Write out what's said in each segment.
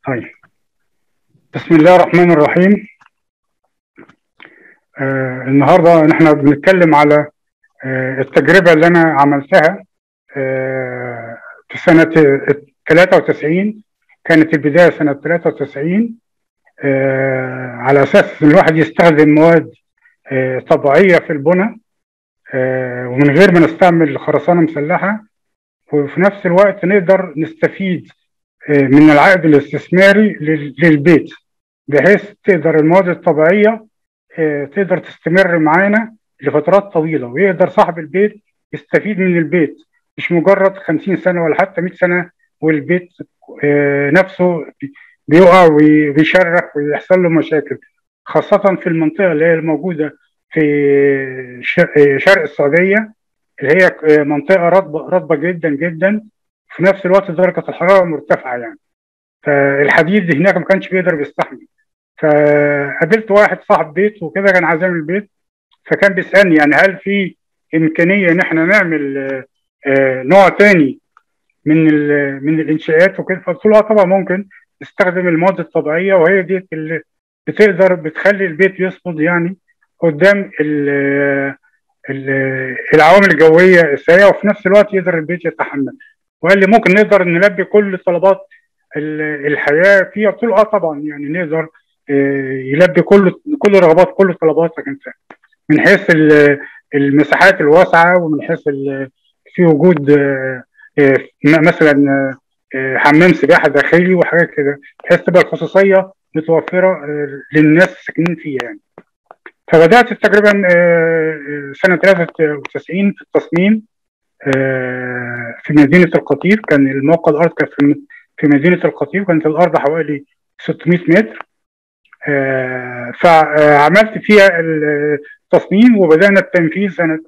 طيب، بسم الله الرحمن الرحيم. النهارده نحن بنتكلم على التجربة اللي أنا عملتها في سنة 93. كانت البداية سنة 93 على أساس إن الواحد يستخدم مواد طبيعية في البناء ومن غير ما نستعمل خرسانة مسلحة، وفي نفس الوقت نقدر نستفيد من العائد الاستثماري للبيت، بحيث تقدر المواد الطبيعية تقدر تستمر معانا لفترات طويلة، ويقدر صاحب البيت يستفيد من البيت مش مجرد 50 سنة ولا حتى 100 سنة والبيت نفسه بيقع وبيشرخ ويحصل له مشاكل، خاصة في المنطقة اللي هي الموجودة في شرق السعودية، اللي هي منطقة رطبة جدا جدا، في نفس الوقت درجة الحرارة مرتفعة يعني، فالحديد هناك ما كانش بيقدر بيستحمل. فقابلت واحد صاحب بيت وكده كان عازم البيت، فكان بيسألني يعني هل في إمكانية إن احنا نعمل نوع تاني من الإنشاءات وكده. فقلت له طبعا ممكن نستخدم المواد الطبيعية، وهي دي اللي بتقدر بتخلي البيت يصمد يعني قدام العوامل الجوية السيئة، وفي نفس الوقت يقدر البيت يتحمل. وقال لي ممكن نقدر نلبي كل طلبات الحياة فيها. قلت له طبعا يعني نقدر يلبي كل رغبات كل طلبات الإنسان، من حيث المساحات الواسعة، ومن حيث في وجود مثلا حمام سباحة داخلي وحاجات كده، بحيث تبقى الخصوصية متوفرة للناس الساكنين فيها يعني. فبدأت التجربة سنة 93 في التصميم في مدينة القطيف. كان الموقع الأرض كان في مدينة القطيف، كانت الأرض حوالي 600 متر. فعملت فيها التصميم وبدأنا التنفيذ سنة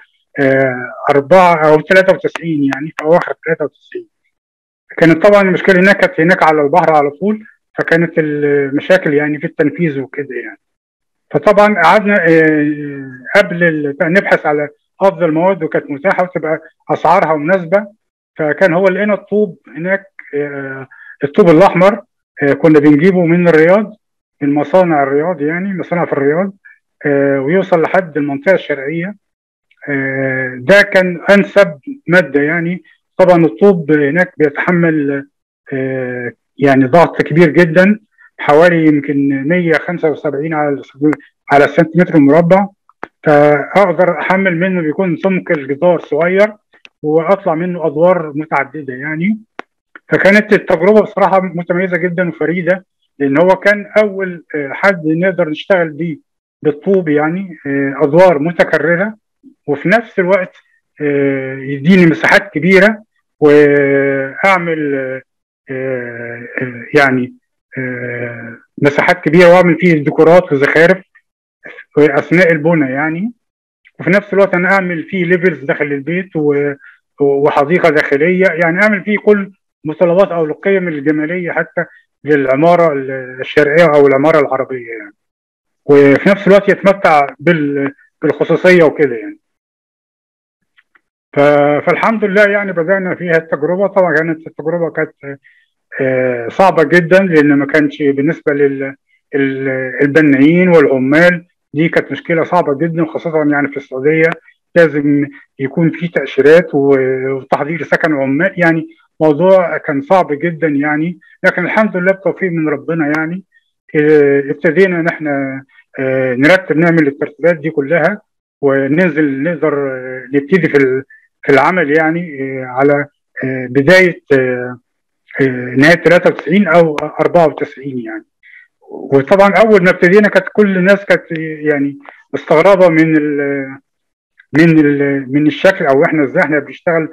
4 أو 93 يعني، في أواخر 93. كانت طبعا المشكلة هناك كانت هناك على البحر على طول، فكانت المشاكل يعني في التنفيذ وكده يعني. فطبعا قعدنا قبل نبحث على افضل مواد وكانت متاحه وتبقى اسعارها مناسبه. فكان هو لقينا الطوب هناك، الطوب الاحمر كنا بنجيبه من الرياض، من مصانع الرياض يعني، مصانع في الرياض، ويوصل لحد المنطقه الشرقيه. ده كان انسب ماده يعني. طبعا الطوب هناك بيتحمل يعني ضغط كبير جدا، حوالي يمكن 175 على السنتيمتر المربع. فاقدر احمل منه، بيكون سمك الجدار صغير واطلع منه ادوار متعدده يعني. فكانت التجربه بصراحه متميزه جدا وفريده، لان هو كان اول حد نقدر نشتغل بيه بالطوب يعني، ادوار متكرره، وفي نفس الوقت يديني مساحات كبيره، واعمل يعني مساحات كبيره، واعمل فيه ديكورات وزخارف اثناء البناء يعني. وفي نفس الوقت انا اعمل فيه ليفلز داخل البيت وحديقه داخليه، يعني اعمل فيه كل متطلبات او القيم الجماليه حتى للعماره الشرقيه او العماره العربيه يعني، وفي نفس الوقت يتمتع بالخصوصيه وكده يعني. فالحمد لله يعني بدأنا فيها التجربة. طبعا كانت التجربة كانت صعبة جدا، لأن ما كانش بالنسبة للبنايين والعمال، دي كانت مشكلة صعبة جدا، خاصة يعني في السعودية لازم يكون في تأشيرات وتحضير سكن عمال، يعني موضوع كان صعب جدا يعني. لكن الحمد لله بتوفيق من ربنا يعني ابتدينا ان احنا نرتب، نعمل الترتيبات دي كلها، وننزل نقدر نبتدي في العمل يعني على بداية نهاية 93 أو 94 يعني. وطبعا أول ما ابتدينا كانت كل الناس كانت يعني مستغربة من الشكل، أو إحنا إزاي إحنا بنشتغل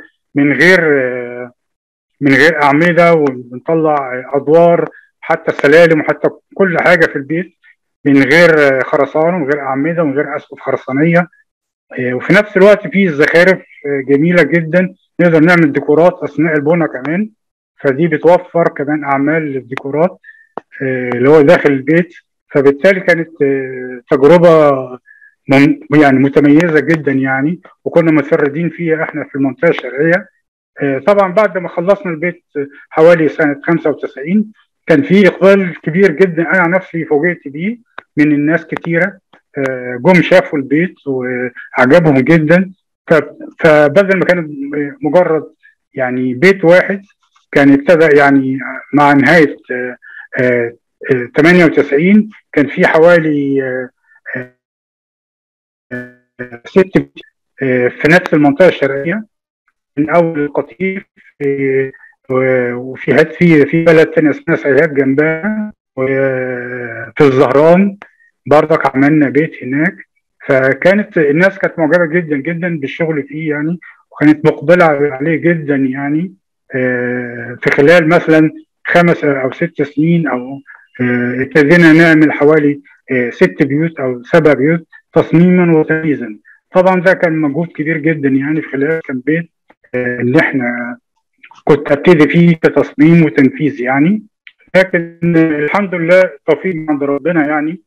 من غير أعمدة، وبنطلع أدوار حتى السلالم وحتى كل حاجة في البيت من غير خرسانة ومن غير أعمدة ومن غير أسقف خرسانية. وفي نفس الوقت في الزخارف جميله جدا، نقدر نعمل ديكورات اثناء البناء كمان، فدي بتوفر كمان اعمال للديكورات اللي هو داخل البيت. فبالتالي كانت تجربه يعني متميزه جدا يعني، وكنا متفردين فيها احنا في المنطقه الشرقيه. طبعا بعد ما خلصنا البيت حوالي سنه 95 كان في اقبال كبير جدا، انا نفسي فوجئت بيه من الناس كتيره. جم شافوا البيت وعجبهم جدا. فبدل ما كان مجرد يعني بيت واحد، كان ابتدى يعني مع نهايه 98 كان في حوالي 6 في نفس المنطقه الشرقيه، من اول القطيف وفي في بلد ثانيه اسمها سيهات جنبها، وفي الزهران برضك عملنا بيت هناك. فكانت الناس كانت معجبه جدا جدا بالشغل فيه يعني، وكانت مقبله عليه جدا يعني. في خلال مثلا 5 أو 6 سنين او ابتدينا نعمل حوالي 6 بيوت او 7 بيوت تصميما وتنفيذا. طبعا ده كان مجهود كبير جدا يعني في خلال كام بيت اللي احنا كنت ابتدي فيه كتصميم وتنفيذ يعني. لكن الحمد لله توفيق من عند ربنا يعني.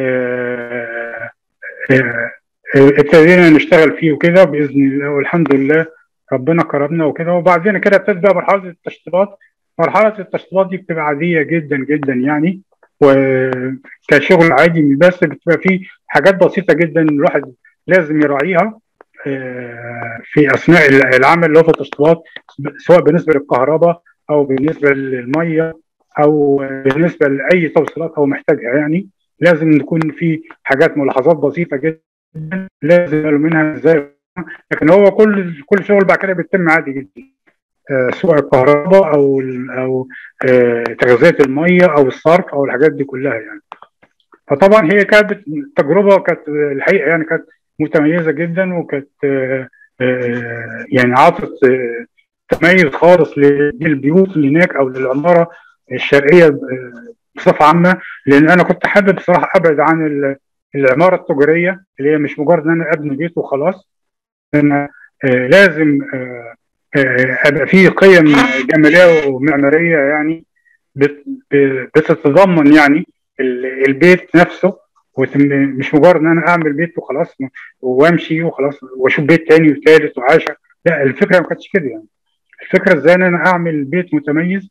ابتدينا نشتغل فيه وكده باذن الله، والحمد لله ربنا كرمنا وكده. وبعدين كده بتبدا مرحله التشطيبات. مرحله التشطيبات دي بتبقى عاديه جدا جدا يعني، وكشغل عادي، بس بتبقى فيه حاجات بسيطه جدا الواحد لازم يراعيها في اثناء العمل اللي هو في التشطيبات، سواء بالنسبه للكهرباء او بالنسبه للميه او بالنسبه لاي توصيلات هو محتاجها يعني. لازم نكون في حاجات ملاحظات بسيطه جدا لازم يقبلوا منها ازاي. لكن هو كل شغل بعد كده بيتم عادي جدا، سواء الكهرباء او تغذيه الميه او الصرف او الحاجات دي كلها يعني. فطبعا هي كانت تجربه، كانت الحقيقه يعني كانت متميزه جدا، وكانت يعني عطت تميز خالص للبيوت اللي هناك او للعماره الشرقيه بصفه عامه. لان انا كنت حابب بصراحه ابعد عن العماره التجاريه اللي هي مش مجرد ان انا ابني بيت وخلاص. انا لازم ابقى فيه قيم جماليه ومعماريه يعني بتتضمن يعني البيت نفسه، مش مجرد ان انا اعمل بيت وخلاص وامشي وخلاص واشوف بيت تاني وثالث وعاشر. لا، الفكره ما كانتش كده يعني. الفكره ازاي ان انا اعمل بيت متميز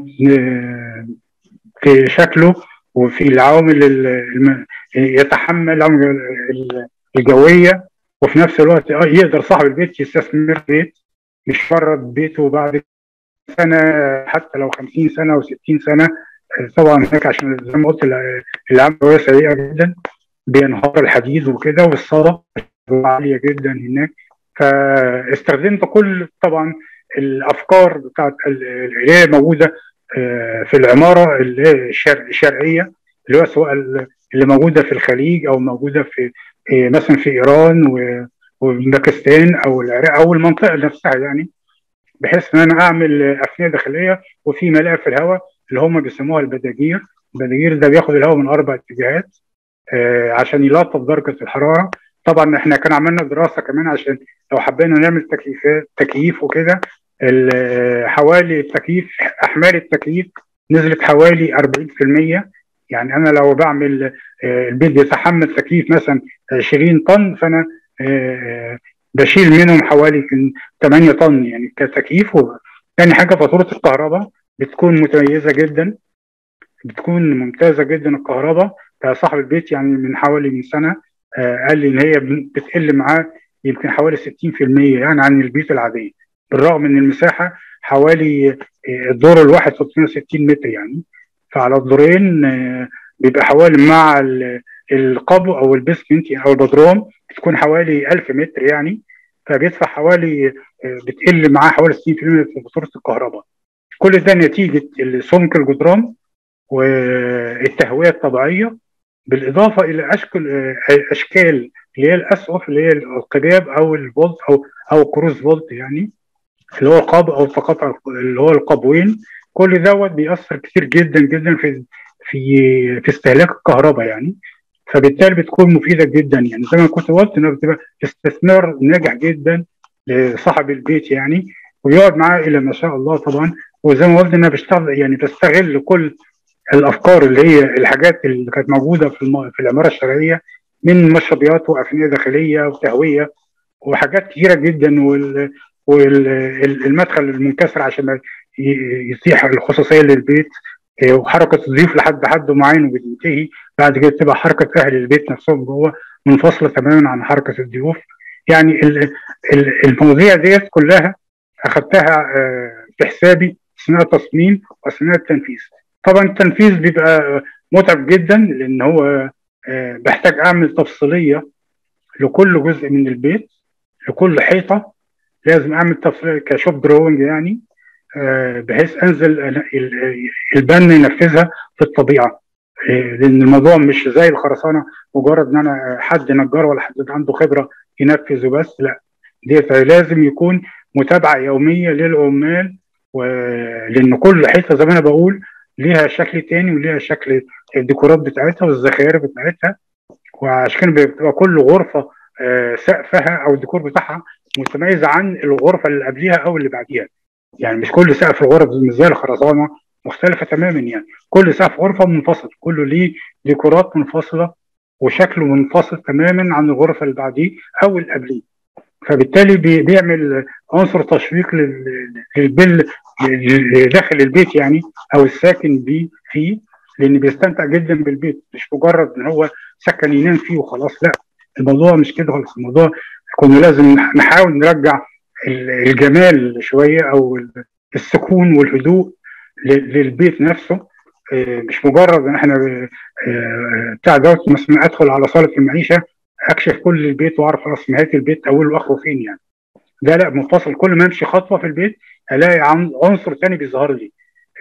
في شكله وفي العوامل يتحمل العوامل الجويه، وفي نفس الوقت يقدر صاحب البيت يستثمر في بيت، مش مجرد بيته بعد سنه، حتى لو 50 سنه او 60 سنه. طبعا هناك عشان زي ما قلت العمليه سيئه جدا، بينهار الحديد وكده، والصاله عاليه جدا هناك. فاستخدمت كل طبعا الافكار بتاعت اللي هي موجوده في العماره اللي هي الشرقيه، اللي هو سواء اللي موجوده في الخليج او موجوده في مثلا في ايران وباكستان او العراق او المنطقه نفسها يعني، بحيث ان انا اعمل افنيه داخليه وفي ملاءه في الهواء اللي هم بيسموها البداجير. البداجير ده بياخد الهواء من 4 اتجاهات عشان يلطف درجه الحراره. طبعا احنا كان عملنا دراسه كمان عشان لو حبينا نعمل تكييف وكده، حوالي التكييف احمال التكييف نزلت حوالي 40%. يعني انا لو بعمل البيت بيتحمل تكييف مثلا 20 طن، فانا بشيل منهم حوالي 8 طن يعني كتكييف. تاني حاجه فاتوره الكهرباء بتكون متميزه جدا، بتكون ممتازه جدا الكهرباء. صاحب البيت يعني من سنه قال لي ان هي بتقل معاه يمكن حوالي 60% يعني عن البيوت العاديه، بالرغم ان المساحه حوالي الدور الواحد 360 متر يعني. فعلى الدورين بيبقى حوالي مع القبو او البيسمنت او البدروم بتكون حوالي 1000 متر يعني. فبيدفع حوالي بتقل معاه حوالي 60% في فاتوره الكهرباء. كل ده نتيجه سمك الجدران والتهويه الطبيعيه، بالاضافه الى اشكال اللي هي الاسقف اللي هي القباب او الفولت او الكروز فولت يعني، اللي هو القاب او التقاطع اللي هو القابوين. كل دوت بيأثر كتير جدا جدا في استهلاك الكهرباء يعني. فبالتالي بتكون مفيده جدا يعني، زي ما كنت قلت انها بتبقى استثمار ناجح جدا لصاحب البيت يعني، ويقعد معاه الى ما شاء الله طبعا. وزي ما قلت انا بشتغل يعني بستغل كل الافكار اللي هي الحاجات اللي كانت موجوده في العماره الشرعيه، من مشربيات وافنيه داخليه وتهويه وحاجات كثيره جدا، والمدخل المنكسر عشان يتيح الخصوصيه للبيت. وحركه الضيوف لحد حد معين وبتنتهي. بعد كده تبقى حركه اهل البيت نفسهم جوه منفصله تماما عن حركه الضيوف. يعني المواضيع ديت كلها اخذتها في حسابي اثناء التصميم واثناء التنفيذ. طبعا التنفيذ بيبقى متعب جدا، لان هو بحتاج اعمل تفصيليه لكل جزء من البيت، لكل حيطه لازم اعمل تفصيليه كشوب دروينج يعني، بحيث انزل البنا ينفذها في الطبيعه. لان الموضوع مش زي الخرسانه مجرد ان انا حد نجار ولا حد عنده خبره ينفذ وبس، لا، ديت لازم يكون متابعه يوميه للعمال، لان كل حته زي ما انا بقول ليها شكل تاني وليها شكل الديكورات بتاعتها والزخارف بتاعتها. وعشان كده بتبقى كل غرفه سقفها او الديكور بتاعها متميز عن الغرفه اللي قبليها او اللي بعديها. يعني مش كل سقف الغرف مش زي الخرسانه، مختلفه تماما. يعني كل سقف غرفه منفصل، كله ليه ديكورات منفصله وشكله منفصل تماما عن الغرفه اللي بعديه او اللي قبليه. فبالتالي بيعمل عنصر تشويق داخل البيت يعني، او الساكن فيه، لان بيستمتع جدا بالبيت، مش مجرد ان هو سكن ينام فيه وخلاص. لا، الموضوع مش كده خالص. الموضوع كنا لازم نحاول نرجع الجمال شويه، او السكون والهدوء للبيت نفسه. مش مجرد ان احنا بتاع دوت مثلا ادخل على صاله المعيشه اكشف كل البيت واعرف خلاص نهايه البيت اوله واخره فين يعني. ده لا، منفصل. كل ما امشي خطوه في البيت الاقي عنصر تاني بيظهر لي.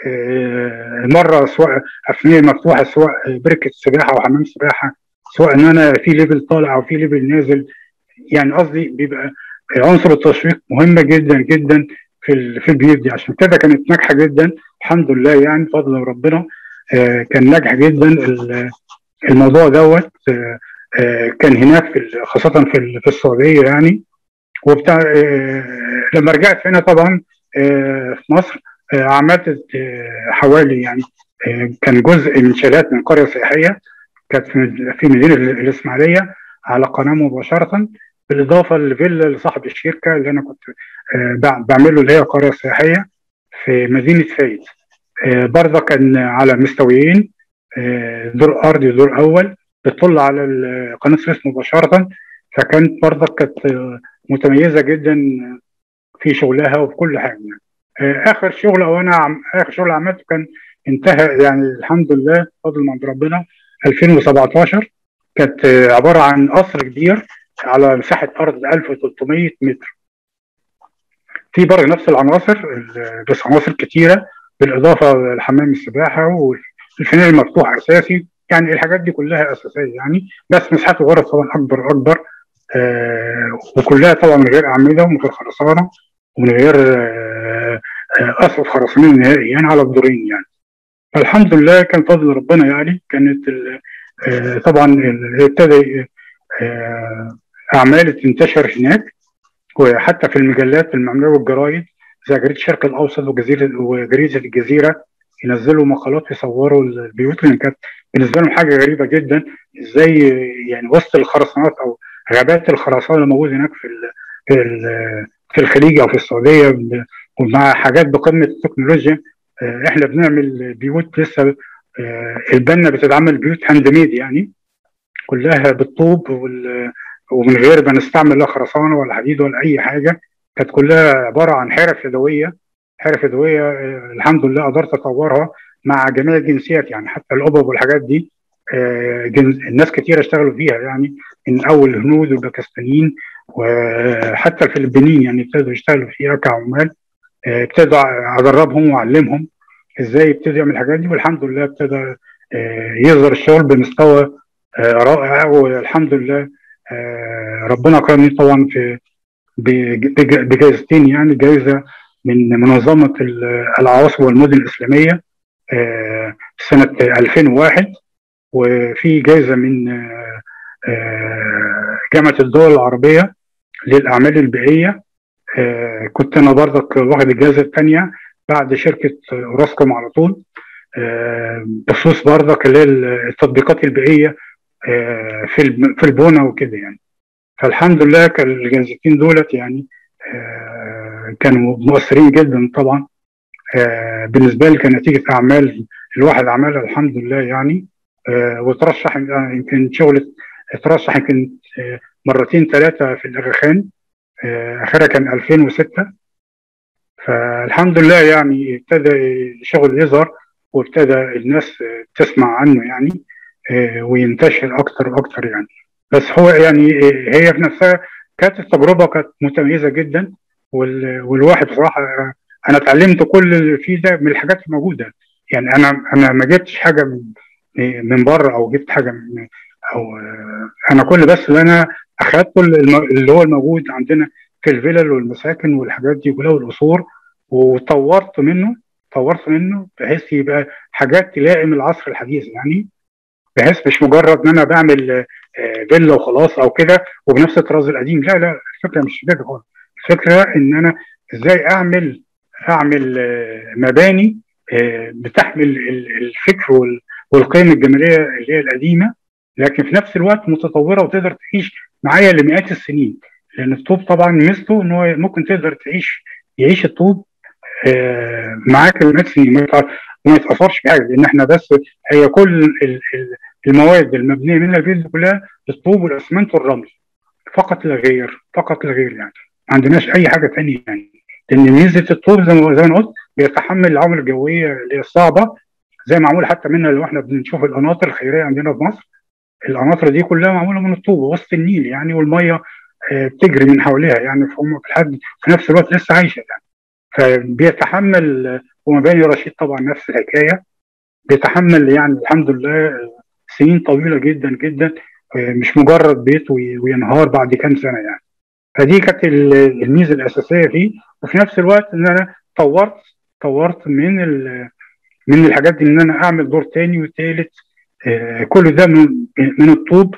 مره سواء افنيه مفتوحه، سواء بركه سباحه او حمام سباحه، سواء ان انا في ليفل طالع او في ليفل نازل. يعني قصدي بيبقى عنصر التشويق مهمه جدا جدا في البيوت دي. عشان كده كانت ناجحه جدا الحمد لله، يعني بفضل ربنا. كان ناجح جدا الموضوع دوت. كان هناك خاصه في السعوديه يعني. وبتاع لما رجعت هنا طبعا في مصر عملت حوالي يعني كان جزء من شالات من قريه سياحيه كانت في مدينه الاسماعيليه على قناه مباشره، بالاضافه لفيلا لصاحب الشركه اللي انا كنت بعمل له اللي هي قريه سياحيه في مدينه فايد. برضه كان على مستويين، دور ارضي ودور اول بتطل على قناه السويس مباشره. فكانت برضه كانت متميزه جدا في شغلها وفي كل حاجه. اخر شغل او اخر شغل عملته كان انتهى يعني الحمد لله بفضل من ربنا 2017. كانت عباره عن قصر كبير على مساحه ارض 1300 متر، في برضه نفس العناصر بس عناصر كتيره، بالاضافه لحمام السباحه والفنان المفتوح اساسي. يعني الحاجات دي كلها اساسيه يعني، بس مساحات الغرف طبعا اكبر واكبر. وكلها طبعا من غير اعمده ومن غير خرسانه ومن غير اسقف خرسانيه نهائي يعني على الدورين يعني. فالحمد لله كان فضل ربنا يعني. كانت طبعا ابتدى اعمال تنتشر هناك، وحتى في المجلات المعنويه والجرايد زي جريده الشرق الاوسط وجريده الجزيره ينزلوا مقالات يصوروا البيوت، لان كانت بالنسبه لهم حاجه غريبه جدا. ازاي يعني وسط الخرسانات او غابات الخرسانه اللي موجوده هناك في الخليج او في السعوديه، ومع حاجات بقمه التكنولوجيا، احنا بنعمل بيوت لسه البنا بتتعمل بيوت هاند ميد يعني، كلها بالطوب ومن غير ما نستعمل لا خرسانه ولا حديد ولا اي حاجه. كانت كلها عباره عن حرف يدويه. حرف يدويه الحمد لله قدرت اطورها مع جميع الجنسيات يعني، حتى الابب والحاجات دي الناس كتير اشتغلوا فيها يعني، من اول الهنود والباكستانيين وحتى الفلبينيين يعني ابتدوا يشتغلوا فيها كعمال. ابتدوا ادربهم واعلمهم ازاي يبتدوا يعمل الحاجات دي، والحمد لله ابتدى يظهر الشغل بمستوى رائع. والحمد لله ربنا كرمني طبعا في بجائزتين يعني، جائزه من منظمه العواصم والمدن الاسلاميه سنه 2001، وفي جائزه من جامعه الدول العربيه للاعمال البيئيه. كنت انا برضك واخد الجائزه الثانيه بعد شركه اوراسكوم على طول، بخصوص برضك اللي هي التطبيقات البيئيه في البونه وكده يعني. فالحمد لله كان الجائزتين دولت يعني كانوا مؤثرين جدا طبعا بالنسبه لي كنتيجه اعمال الواحد عملها الحمد لله يعني. وترشح يمكن شغل، اترشح يمكن مرتين ثلاثه في الاغاخان، اخرها كان 2006. فالحمد لله يعني ابتدى الشغل يظهر، وابتدى الناس تسمع عنه يعني، وينتشر اكتر واكتر يعني. بس هو يعني هي في نفسها كانت التجربه كانت متميزه جدا. والواحد بصراحه انا اتعلمت كل اللي فيه ده من الحاجات الموجوده. يعني انا ما جبتش حاجه من بره، او جبت حاجه من، او انا كل بس اللي انا اخدت كل اللي هو الموجود عندنا في الفلل والمساكن والحاجات دي كلها والقصور، وطورت منه. طورت منه بحيث يبقى حاجات تلائم العصر الحديث يعني، بحيث مش مجرد ان انا بعمل فيلا وخلاص او كده وبنفس الطراز القديم. لا لا، الفكره مش كده خالص. الفكره ان انا ازاي اعمل مباني بتحمل الفكر والقيم الجماليه اللي هي القديمه، لكن في نفس الوقت متطوره وتقدر تعيش معايا لمئات السنين. لان الطوب طبعا ميزته ان هو ممكن تقدر يعيش الطوب معاك لمئات السنين، وما يتاثرش بحاجه. لان احنا بس هي كل المواد المبنيه منها البيت كلها الطوب والاسمنت والرمل، فقط لا غير، فقط لا غير يعني. ما عندناش اي حاجه ثانيه يعني. لان ميزه الطوب زي ما قلت بيتحمل العوامل الجويه اللي هي الصعبه، زي معمول حتى منها لو احنا بنشوف القناطر الخيريه عندنا في مصر. القناطر دي كلها معموله من الطوب وسط النيل يعني، والميه بتجري من حواليها يعني، فهم في الحد في نفس الوقت لسه عايشه يعني. فبيتحمل. ومباني رشيد طبعا نفس الحكايه، بيتحمل يعني الحمد لله سنين طويله جدا جدا، مش مجرد بيت وينهار بعد كام سنه يعني. فدي كانت الميزه الاساسيه فيه. وفي نفس الوقت ان انا طورت من الحاجات دي ان انا اعمل دور تاني وثالث، كل ده من الطوب،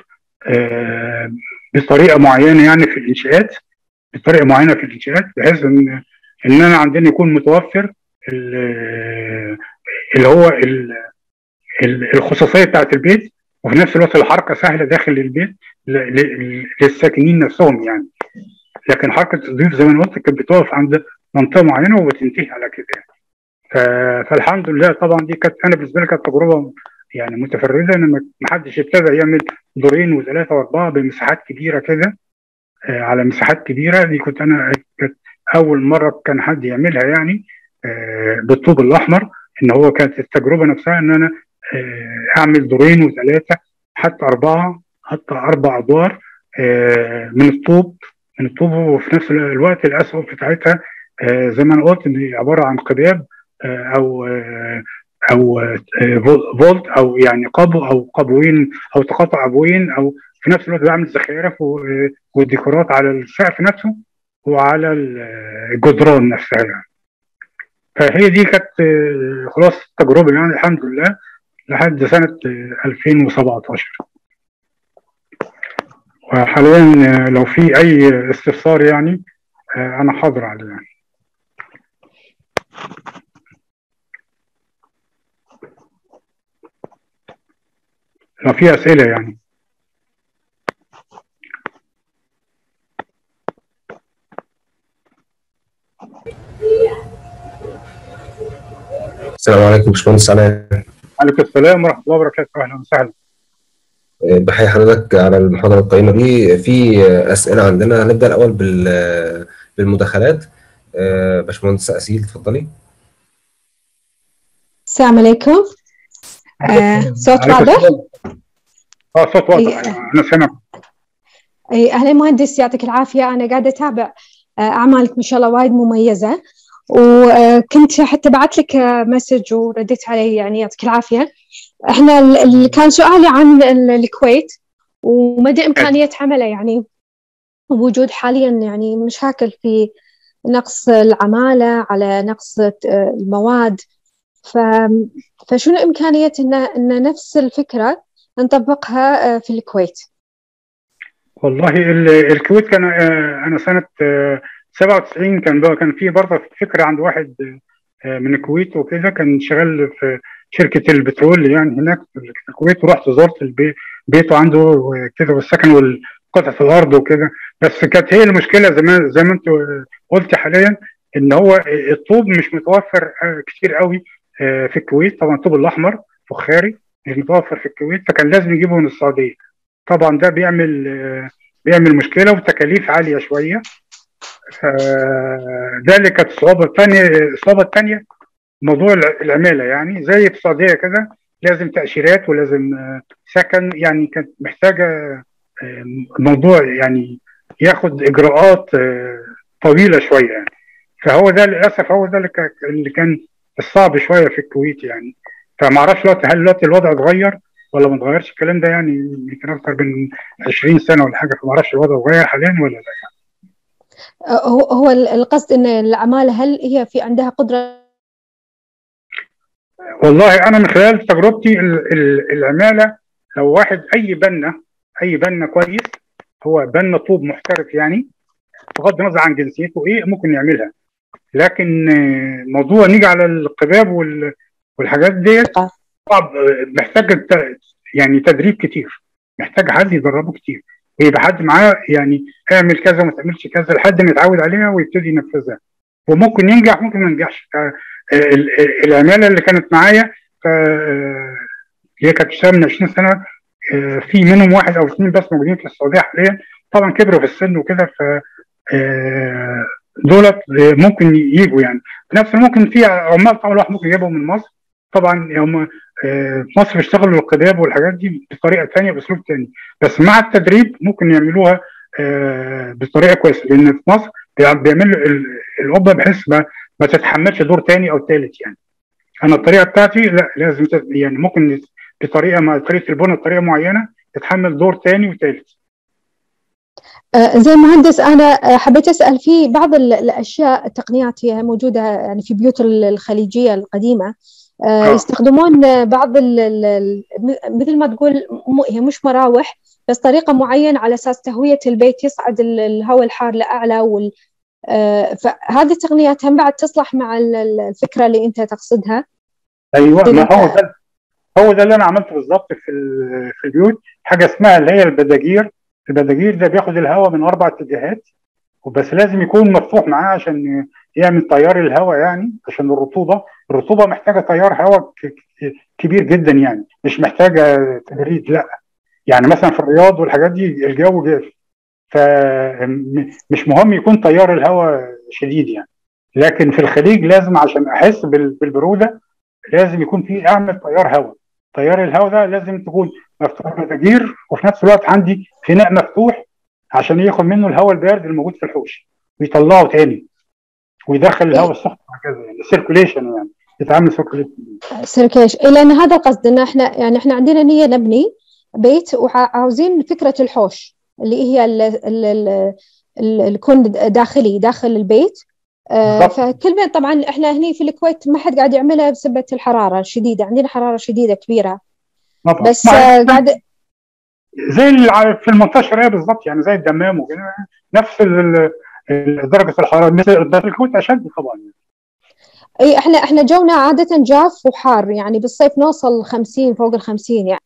بطريقه معينه يعني في الانشاءات، بطريقه معينه في الانشاءات، بحيث ان انا عندنا يكون متوفر اللي هو الخصوصيه بتاعت البيت، وفي نفس الوقت الحركه سهله داخل البيت للساكنين نفسهم يعني. لكن حركه الضيوف زي ما قلت كانت بتقف عند منطقه معينه وبتنتهي على كده يعني. فالحمد لله طبعا دي كانت انا بالنسبه لي كانت تجربه يعني متفرده، ان ما حدش ابتدى يعمل دورين وثلاثه واربعه بمساحات كبيره كده، على مساحات كبيره. دي كانت اول مره كان حد يعملها يعني، بالطوب الاحمر. ان هو كانت التجربه نفسها ان انا اعمل دورين وثلاثه حتى اربعه، حتى اربع ادوار من الطوب. وفي نفس الوقت الاسقف بتاعتها زي ما انا قلت عباره عن قباب، او او فولت، او يعني قبو او قبوين او تقاطع ابوين، او في نفس الوقت بعمل زخارف والديكورات على السقف نفسه وعلى الجدران نفسها يعني. فهي دي كانت خلاص التجربه يعني الحمد لله لحد سنه 2017. وحاليا لو في اي استفسار يعني انا حاضر عليه يعني. لو في اسئله يعني. السلام عليكم باشمهندس علاء. وعليكم السلام ورحمه الله وبركاته، اهلا وسهلا. بحيي حضرتك على المحاضره القيمه دي. في اسئله عندنا، هنبدا الاول بالمداخلات. باشمهندس اسيل اتفضلي. السلام عليكم. صوت واضح؟ صوت واضح. انا سامع. اي اهلا مهندس، يعطيك العافيه. انا قاعده اتابع اعمالك ما شاء الله وايد مميزه، وكنت حتى بعت لك مسج ورديت عليه، يعني يعطيك العافيه. احنا كان سؤالي عن الكويت ومدى امكانيه عمله، يعني وجود حاليا يعني مشاكل في نقص العماله على نقص المواد. فشنو إمكانية إن نفس الفكرة نطبقها في الكويت؟ والله الكويت كان أنا سنة 97 كان في برضه فكرة عند واحد من الكويت وكده، كان شغال في شركة البترول يعني هناك في الكويت، ورحت زرت بيته عنده كده والسكن والقطعة الأرض وكده. بس كانت هي المشكلة زي ما أنت قلت حاليا، إن هو الطوب مش متوفر كتير قوي في الكويت. طبعا الطوب الاحمر فخاري مش متوفر في الكويت، فكان لازم يجيبه من السعوديه. طبعا ده بيعمل مشكله وتكاليف عاليه شويه. فده اللي كانت الصعوبه الثانيه موضوع العماله، يعني زي في السعوديه كده لازم تاشيرات ولازم سكن، يعني كانت محتاجه موضوع يعني ياخد اجراءات طويله شويه يعني. فهو ده للاسف هو ده اللي كان الصعب شويه في الكويت يعني. فما اعرفش هل دلوقتي الوضع اتغير ولا ما اتغيرش الكلام ده، يعني يمكن اكثر من 20 سنه ولا حاجه، فما اعرفش الوضع اتغير حاليا ولا لا. هو القصد ان العماله هل هي في عندها قدره؟ والله انا من خلال تجربتي العماله، لو واحد اي بنا كويس، هو بنا طوب محترف يعني، بغض النظر عن جنسيته ايه ممكن يعملها. لكن موضوع نيجي على القباب والحاجات ديت صعب، محتاج يعني تدريب كتير، محتاج حد يدربه كتير ويبقى حد معاه يعني اعمل كذا وما تعملش كذا لحد ما يتعود عليها ويبتدي ينفذها. وممكن ينجح ممكن ما ينجحش. العماله اللي كانت معايا هي كانت بتشتغل من 20 سنه، في منهم واحد او اثنين بس موجودين في السعوديه حاليا، طبعا كبروا في السن وكده. ف دولت ممكن يجوا يعني. في نفس ممكن في عمال طبعا الواحد ممكن يجيبهم من مصر. طبعا هم في مصر بيشتغلوا القباب والحاجات دي بطريقه ثانيه باسلوب ثاني، بس مع التدريب ممكن يعملوها بطريقه كويسه، لان في مصر بيعملوا القبه بحيث ما تتحملش دور ثاني او ثالث يعني. انا الطريقه بتاعتي لا، لازم يعني ممكن طريقه البناء بطريقه معينه تتحمل دور ثاني وثالث. زي مهندس، أنا حبيت أسأل في بعض الأشياء التقنيات هي موجودة يعني في بيوت الخليجية القديمة، يستخدمون بعض مثل ما تقول هي مش مراوح بس طريقة معينة على أساس تهوية البيت يصعد الهواء الحار لأعلى. فهذه التقنيات هم بعد تصلح مع الفكرة اللي أنت تقصدها؟ أيوة، ما هو ده اللي أنا عملته بالضبط في البيوت. حاجة اسمها اللي هي البداجير ده بياخد الهواء من 4 اتجاهات، وبس لازم يكون مفتوح معاه عشان يعمل تيار الهواء يعني، عشان الرطوبة محتاجة تيار هواء كبير جدا يعني، مش محتاجة تبريد لا. يعني مثلا في الرياض والحاجات دي الجو جاف، فمش مهم يكون تيار الهواء شديد يعني. لكن في الخليج لازم عشان احس بالبروده لازم يكون في اعمل تيار الهواء ده لازم تكون مفتوح بداجير، وفي نفس الوقت عندي فناء مفتوح عشان ياخد منه الهواء البارد الموجود في الحوش ويطلعه تاني ويدخل الهواء السخن وهكذا يعني. سيركوليشن يعني يتعمل سيركيليشن. لان هذا القصد ان احنا عندنا نيه نبني بيت وعاوزين فكره الحوش اللي هي الكون داخل البيت. فكل بيت طبعا احنا هني في الكويت ما حد قاعد يعملها بسبب الحراره الشديده، عندنا حراره شديده كبيره طبعا. بس قاعد زي في المنطقه الشرقيه بالضبط يعني، زي الدمام وكده نفس درجه الحراره، مثل في الكويت اشد طبعا. اي احنا جونا عاده جاف وحار يعني، بالصيف نوصل 50 فوق ال50 يعني.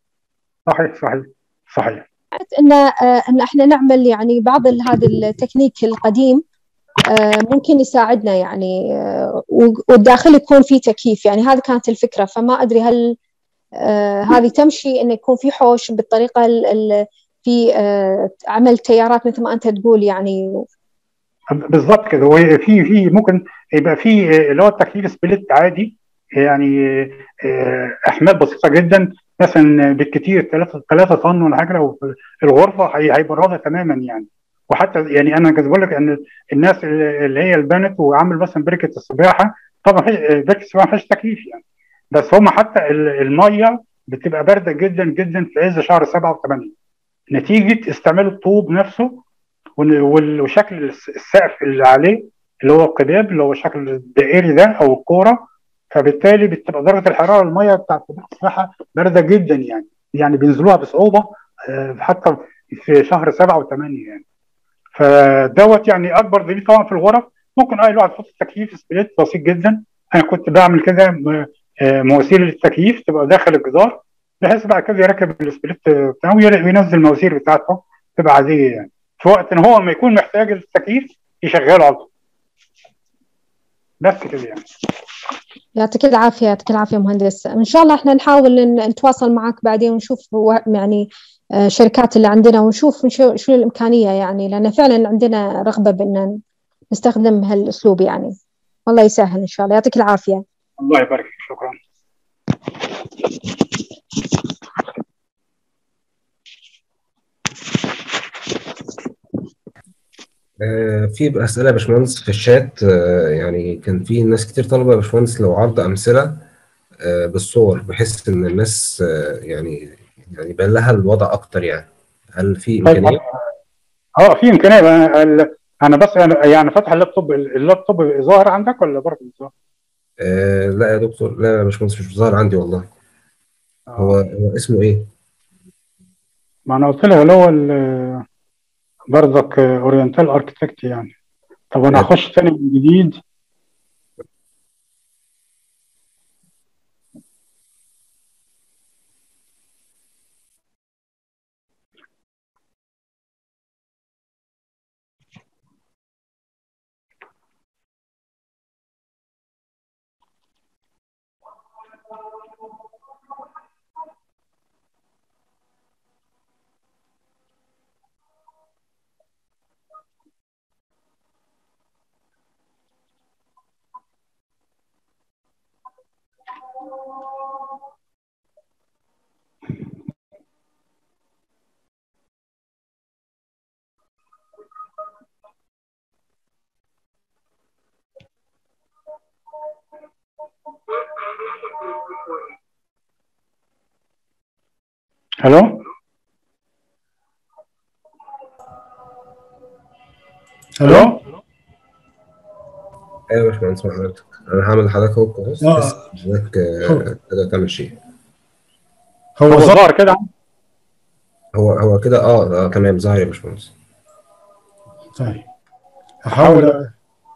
صحيح. ان احنا نعمل يعني بعض هذا التكنيك القديم ممكن يساعدنا يعني، والداخل يكون فيه تكييف يعني. هذه كانت الفكره، فما ادري هل هذه تمشي انه يكون في حوش بالطريقه في عمل تيارات مثل ما انت تقول يعني. بالضبط كده. وفي ممكن يبقى في اللي هو التكييف سبليت عادي يعني، احمال بسيطه جدا، مثلا بالكثير 3 طن ولا حاجه، لو الغرفه هيبردها تماما يعني. وحتى يعني انا بقول لك ان الناس اللي هي البنت وعامل مثلا بركه السباحه، طبعا بركه السباحه ما فيهاش تكييف يعني، بس هم حتى الميه بتبقى بارده جدا جدا في عز شهر 7 و8 نتيجه استعمال الطوب نفسه وشكل السقف اللي عليه اللي هو القباب اللي هو شكل الدائري ده او الكوره. فبالتالي بتبقى درجه الحراره الميه بتاعت السباحه بارده جدا يعني بينزلوها بصعوبه حتى في شهر 7 و8 يعني. فدوت يعني اكبر دليل طبعا في الغرف. ممكن اي الواحد يحط تكييف سبليت بسيط جدا. انا كنت بعمل كده مواسير للتكييف تبقى داخل الجدار، بحيث بعد كده يركب السبليت بتاعه وينزل المواسير بتاعته تبقى عاديه يعني، في وقت ان هو لما يكون محتاج التكييف يشغله على طول. بس كده يعني. يعطيك العافية، يعطيك العافية مهندس. إن شاء الله إحنا نحاول نتواصل معك بعدين ونشوف يعني شركات اللي عندنا، ونشوف شو الإمكانية يعني، لأن فعلا عندنا رغبة بأن نستخدم هالأسلوب يعني. الله يسهل إن شاء الله. يعطيك العافية. الله يبارك، شكرا. في أسئلة يا باشمهندس في الشات، يعني كان في ناس كتير طالبة يا باشمهندس لو عرض أمثلة بالصور، بحيث إن الناس يعني يبان لها الوضع أكتر يعني. هل في طيب، إمكانية؟ في امكانيه. انا بس يعني فاتح اللابتوب ظاهر عندك ولا برضه ظاهر؟ لا يا دكتور، لا يا باشمهندس، مش ظاهر عندي والله. هو اسمه إيه؟ ما انا قلت له اللي هو برضك اورينتال اركتكت يعني. طب انا هخش تاني من جديد. الو. الو. ايوه يا باشمهندس، مع حضرتك. انا هعمل لحضرتك اهو كورس، بحيث حضرتك تقدر تعمل شيء. هو ظهر كده. هو كده تمام، ظاهر يا باشمهندس. طيب احاول. هحاول.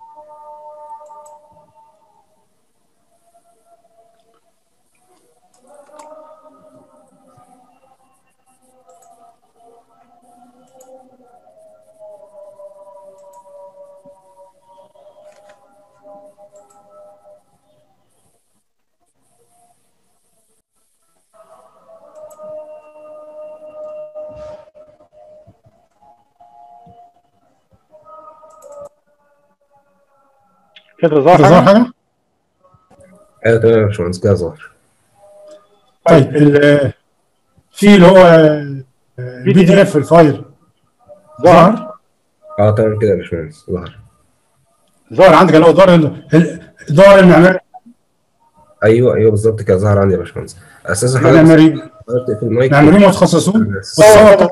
كده ظهر كده ظهر حاجه. حاجه؟ ايوه تمام يا باشمهندس، كده ظاهر. طيب في اللي هو البي دي اف الفايل ظهر. ظهر. تمام كده يا باشمهندس، ظهر. ظهر عندك اللي هو ظهر المعماري. ايوه بالظبط كده، ظهر عندي يا باشمهندس. اساسا حضرتك معماري تقفل المايك متخصصون ظهر والصور. كده.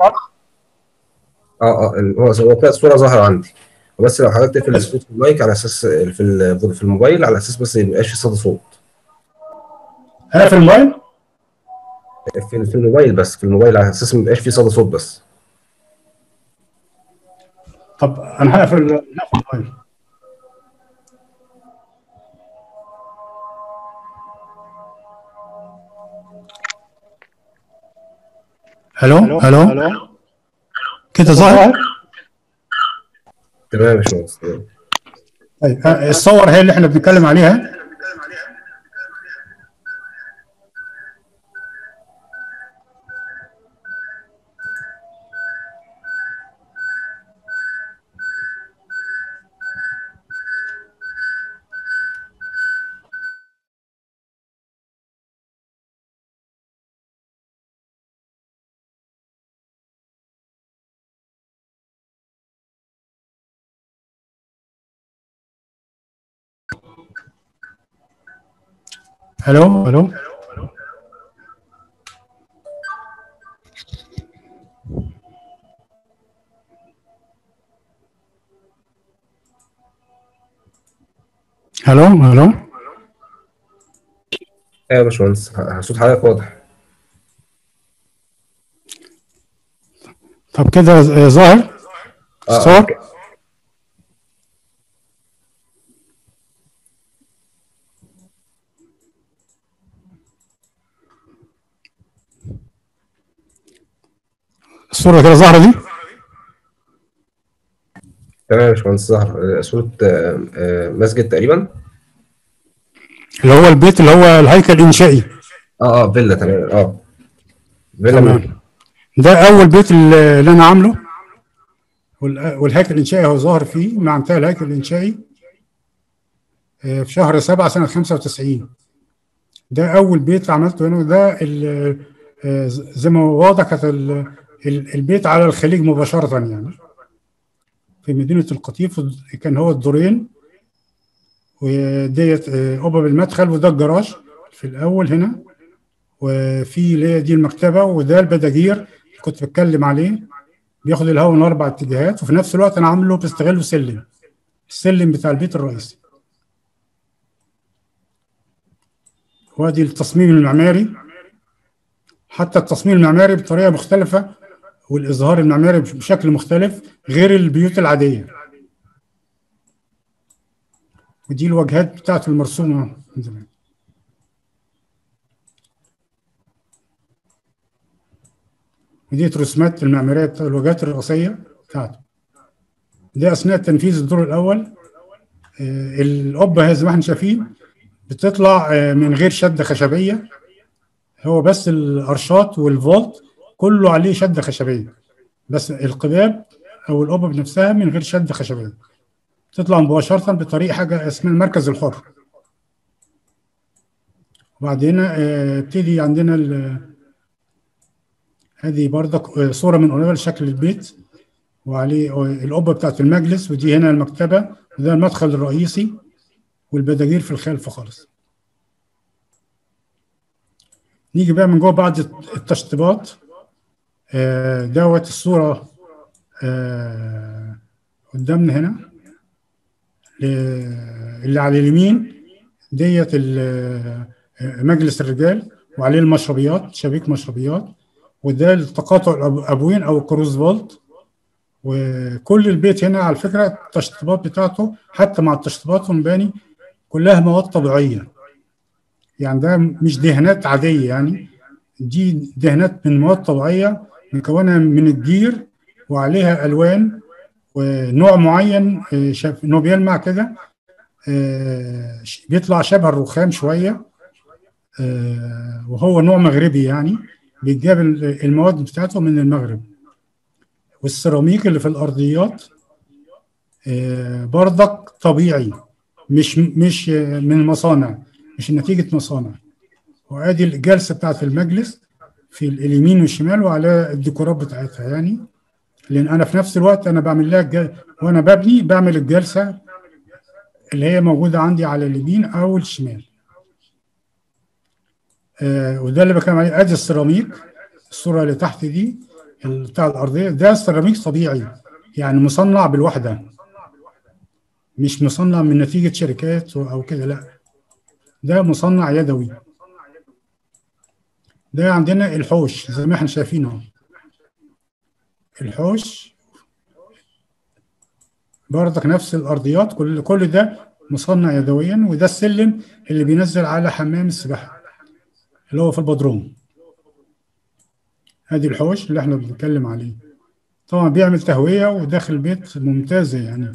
هو كده الصوره ظاهره عندي. بس لو حضرتك تقفل الصوت في المايك على اساس في الموبايل، على اساس بس ما يبقاش في صدى صوت. انا في الموبايل. في الموبايل، بس في الموبايل على اساس ما يبقاش في صدى صوت بس. طب انا هقفل الموبايل. الو. كده ظهر. تمام يا باشمهندس، تمام. طيب الصور هي اللي احنا بنتكلم عليها. الو. الو. ايوه يا باشمهندس، صوت حضرتك واضح. طب كده ظاهر الصور. الصورة كده ظاهرة دي. تمام يا باشمهندس، ظهر صورة مسجد تقريبا. اللي هو البيت اللي هو الهيكل الانشائي. فيلا، تمام. فيلا تمام. ده اول بيت اللي انا عامله، والهيكل الانشائي هو ظاهر فيه مع انتهاء الهيكل الانشائي في شهر 7 سنة 95. ده أول بيت عملته هنا، وده زي ما هو واضح كانت البيت على الخليج مباشرة يعني في مدينة القطيف. كان هو الدورين، وديت قبب المدخل، وده الجراج في الأول هنا، وفي اللي هي دي المكتبة، وده البداجير اللي كنت بتكلم عليه، بياخد الهواء من 4 اتجاهات، وفي نفس الوقت أنا عامله بستغله السلم بتاع البيت الرئيسي. وادي التصميم المعماري، حتى التصميم المعماري بطريقة مختلفة، والإظهار المعماري بشكل مختلف غير البيوت العادية. ودي الواجهات بتاعته المرسومة من زمان. ودي الرسومات المعمارية بتاع الواجهات الرئيسية بتاعته. دي أثناء تنفيذ الدور الأول. القبة زي ما احنا شايفين بتطلع من غير شدة خشبية، هو بس الأرشات والفولت كله عليه شدة خشبية، بس القباب أو القبة نفسها من غير شدة خشبية، تطلع مباشرة بطريقة حاجة اسمها المركز الحر. وبعدين ابتدي عندنا هذه برضك صورة من قريبة لشكل البيت، وعليه القبة بتاعت المجلس، ودي هنا المكتبة، وده المدخل الرئيسي، والبداجير في الخلف خالص. نيجي بقى من جوه بعض التشطيبات. دوت الصورة قدامنا هنا، اللي على اليمين ديت مجلس الرجال، وعليه المشربيات، شبيك مشربيات، وده التقاطع الابوين او الكروز فولت. وكل البيت هنا على فكره التشطيبات بتاعته حتى مع التشطيبات والمباني كلها مواد طبيعيه، يعني ده مش دهانات عاديه، يعني دي دهانات من مواد طبيعيه مكونه من الجير، وعليها الوان ونوع معين انه بيلمع كده، بيطلع شبه الرخام شويه، وهو نوع مغربي يعني بيتجاب المواد بتاعته من المغرب. والسيراميك اللي في الارضيات برضك طبيعي، مش من مصانع، مش نتيجه مصانع. وادي الجلسه بتاعت المجلس في اليمين والشمال، وعلى الديكورات بتاعتها، يعني لان انا في نفس الوقت انا بعمل لها وانا ببني بعمل الجلسه اللي هي موجوده عندي على اليمين او الشمال. وده اللي بتكلم عليه. ادي السيراميك، الصوره اللي تحت دي بتاع الارضيه، ده سيراميك طبيعي، يعني مصنع بالوحده، مش مصنع من نتيجه شركات او كده، لا ده مصنع يدوي. ده عندنا الحوش زي ما احنا شايفينه، الحوش برضك نفس الارضيات، كل ده مصنع يدويا. وده السلم اللي بينزل على حمام السباحه اللي هو في البدروم. ادي الحوش اللي احنا بنتكلم عليه، طبعا بيعمل تهويه وداخل البيت ممتازه يعني.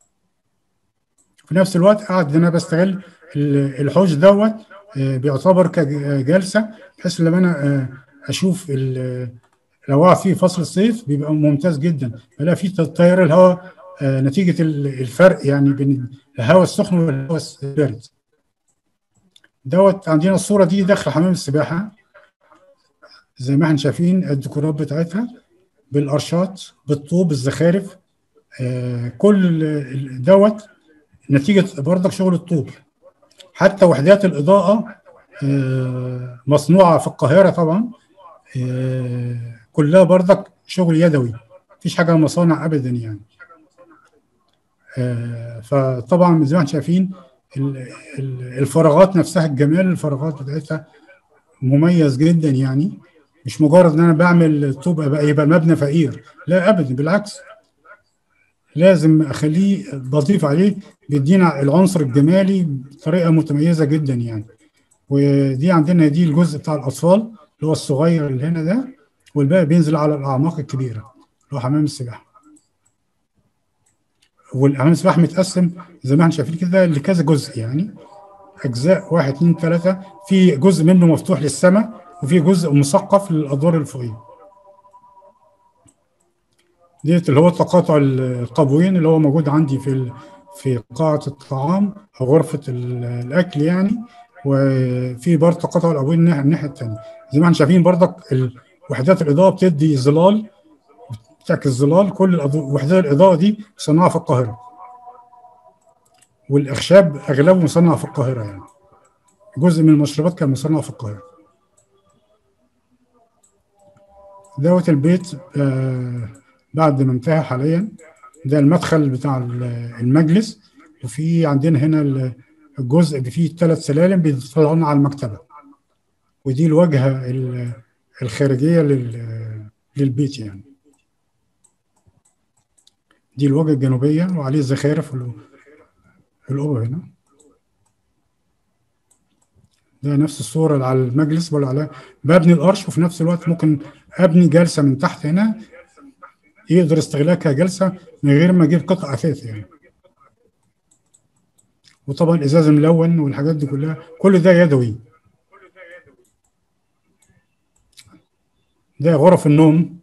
في نفس الوقت قاعد انا بستغل الحوش دوت، بيعتبر كجلسه، بحيث لما انا اشوف لو وقع فيه فصل الصيف بيبقى ممتاز جدا، بلاقي فيه تيار الهواء نتيجه الفرق يعني بين الهواء السخن والهواء البارد. دوت عندنا الصوره دي داخل حمام السباحه زي ما احنا شايفين، الديكورات بتاعتها بالارشات بالطوب الزخارف، كل دوت نتيجه برضك شغل الطوب. حتى وحدات الاضاءه مصنوعه في القاهره طبعا، كلها برضك شغل يدوي، مفيش حاجه مصانع ابدا يعني. فطبعا زي ما احنا شايفين الفراغات نفسها، الجمال الفراغات بتاعتها مميز جدا، يعني مش مجرد ان انا بعمل طوب يبقى المبنى فقير، لا ابدا، بالعكس لازم اخليه بضيف عليه، بيدينا العنصر الجمالي بطريقه متميزه جدا يعني. ودي عندنا دي الجزء بتاع الاطفال اللي هو الصغير اللي هنا ده، والباقي بينزل على الاعماق الكبيره اللي هو حمام السباحه. والحمام السباحه متقسم زي ما احنا شايفين كده لكذا جزء يعني، اجزاء 1 2 3. في جزء منه مفتوح للسماء وفي جزء مثقف للادوار الفوقيه. ديت اللي هو تقاطع القابوين اللي هو موجود عندي في قاعه الطعام او غرفه الاكل يعني. وفي برضه تقاطع القابوين الناحيه الثانيه. زي ما احنا شايفين برضك وحدات الاضاءه بتدي ظلال، بتعكس ظلال. كل وحدات الاضاءه دي مصنعه في القاهره، والاخشاب اغلبه مصنع في القاهره يعني. جزء من المشروبات كان مصنع في القاهره. دوت البيت بعد ما انتهى حاليا. ده المدخل بتاع المجلس. وفي عندنا هنا الجزء اللي فيه 3 سلالم بيطلعونا على المكتبه. ودي الواجهه الخارجيه للبيت يعني. دي الواجهه الجنوبيه وعليه زخارف الأوضة هنا. ده نفس الصورة اللي على المجلس بقول عليها. ببني الأرش وفي نفس الوقت ممكن أبني جلسة من تحت هنا يقدر استغلالها كجلسة من غير ما أجيب قطع أثاث يعني. وطبعا الإزاز ملون والحاجات دي كلها، كل ده يدوي. ده غرف النوم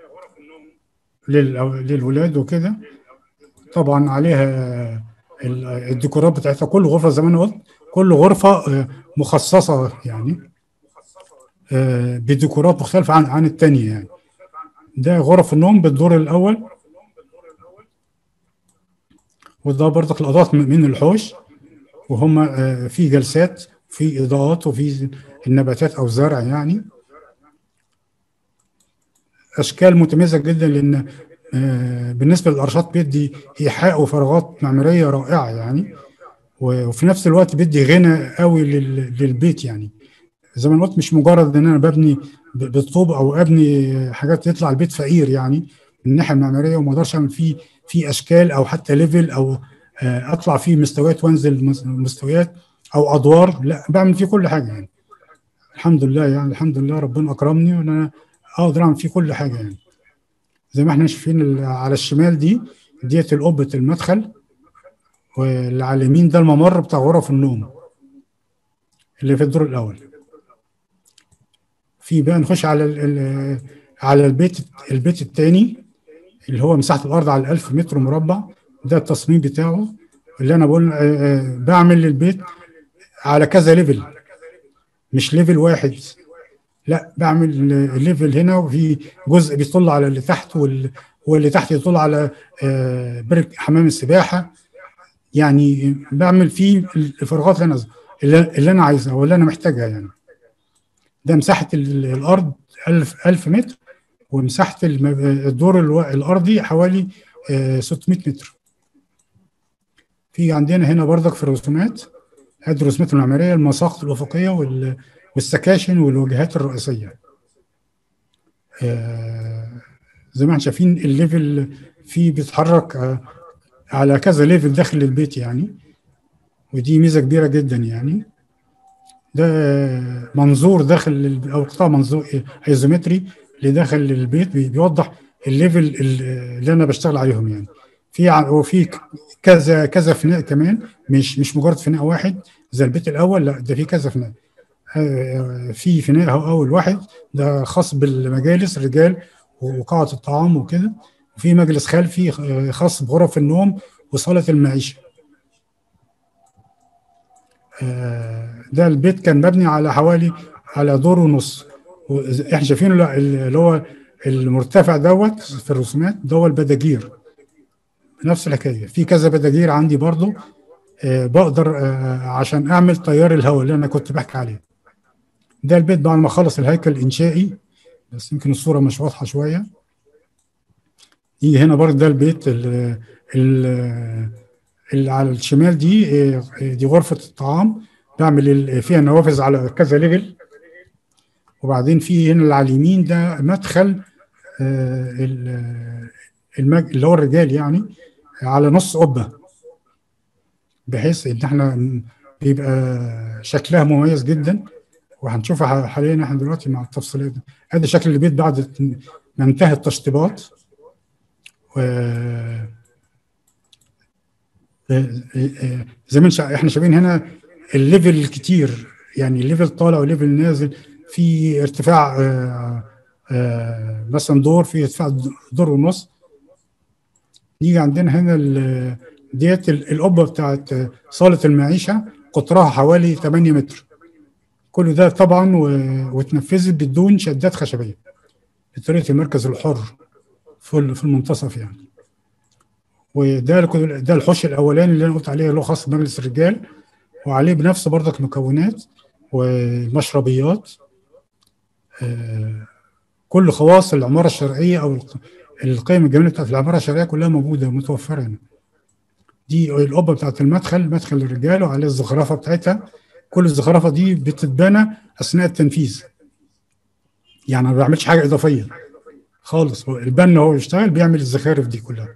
للولاد وكده. طبعا عليها الديكورات بتاعتها. كل غرفة زي ما أنا قلت كل غرفة مخصصة يعني بديكورات مختلفة عن التانية يعني. ده غرف النوم بالدور الأول. وده برضك الإضاءات من الحوش، وهم في جلسات في إضاءات وفي النباتات أو الزرع يعني. أشكال متميزة جدا، لأن بالنسبة للأرشات بيدي إيحاء وفراغات معمارية رائعة يعني. وفي نفس الوقت بيدي غنى قوي للبيت يعني. زي ما قلت مش مجرد ان انا ببني بالطوب او ابني حاجات يطلع البيت فقير يعني من الناحيه المعماريه، وما اقدرش اعمل فيه اشكال او حتى ليفل او اطلع فيه مستويات وانزل مستويات او ادوار. لا، بعمل فيه كل حاجه يعني. الحمد لله يعني. الحمد لله ربنا اكرمني وان انا اقدر اعمل فيه كل حاجه يعني. زي ما احنا شايفين على الشمال ديت القبه المدخل، واللي على اليمين ده الممر بتاع غرف النوم اللي في الدور الاول. في بقى نخش على البيت الثاني اللي هو مساحه الارض على 1000 متر مربع. ده التصميم بتاعه اللي انا بقول بعمل للبيت على كذا ليفل، مش ليفل واحد. لا، بعمل ليفل هنا وفي جزء بيطل على اللي تحت واللي تحت يطل على برك حمام السباحه يعني. بعمل فيه الفراغات اللي انا عايزها واللي انا محتاجها يعني. ده مساحه الارض 1000 متر، ومساحه الدور الارضي حوالي 600 متر. في عندنا هنا برضك في الرسومات هذه الرسومات المعماريه المساقط الافقيه والسكاشن والواجهات الرئيسيه. زي ما احنا شايفين الليفل فيه بيتحرك على كذا ليفل داخل البيت يعني. ودي ميزه كبيره جدا يعني. ده منظور داخل او قطاع منظور ايزومتري اللي داخل البيت بيوضح الليفل اللي انا بشتغل عليهم يعني. وفي كذا فناء كمان، مش مجرد فناء واحد زي البيت الاول. لا، ده في كذا فناء. في فناء هو اول واحد ده خاص بالمجالس الرجال وقاعه الطعام وكده. وفي مجلس خلفي خاص بغرف النوم وصاله المعيشه. ده البيت كان مبني على دور ونص. احنا شايفينه اللي هو المرتفع دوت في الرسومات ده هو البداجير. نفس الحكايه في كذا بداجير عندي برضو. بقدر عشان اعمل تيار الهواء اللي انا كنت بحكي عليه. ده البيت بعد ما خلص الهيكل الانشائي، بس يمكن الصوره مش واضحه شويه. يجي هنا برضه ده البيت اللي على الشمال دي غرفه الطعام. بعمل فيها نوافذ على كذا ليفل. وبعدين في هنا اللي على اليمين ده مدخل اللي هو الرجال يعني على نص قبه، بحيث ان احنا بيبقى شكلها مميز جدا. وهنشوفها حاليا احنا دلوقتي مع التفصيلات. هذا شكل البيت بعد ما انتهت التشطيبات. زي ما احنا شايفين هنا الليفل كتير، يعني الليفل طالع وليفل نازل، في ارتفاع مثلا دور، في ارتفاع دور ونص. نيجي عندنا هنا ديت القبه بتاعت صاله المعيشه، قطرها حوالي 8 متر. كل ده طبعا واتنفذت بدون شدات خشبيه بطريقه المركز الحر في المنتصف يعني. ده الحوش الاولاني اللي انا قلت عليه، اللي هو خاص بمجلس الرجال، وعليه بنفس برضك مكونات ومشربيات. كل خواص العماره الشرعيه او القيم الجماليه بتاعت العماره الشرعيه كلها موجوده ومتوفره هنا. دي القبه بتاعت مدخل الرجال، وعليه الزخرفه بتاعتها. كل الزخرفه دي بتتبنى اثناء التنفيذ، يعني ما بعملش حاجه اضافيه خالص. البنا هو يشتغل بيعمل الزخارف دي كلها.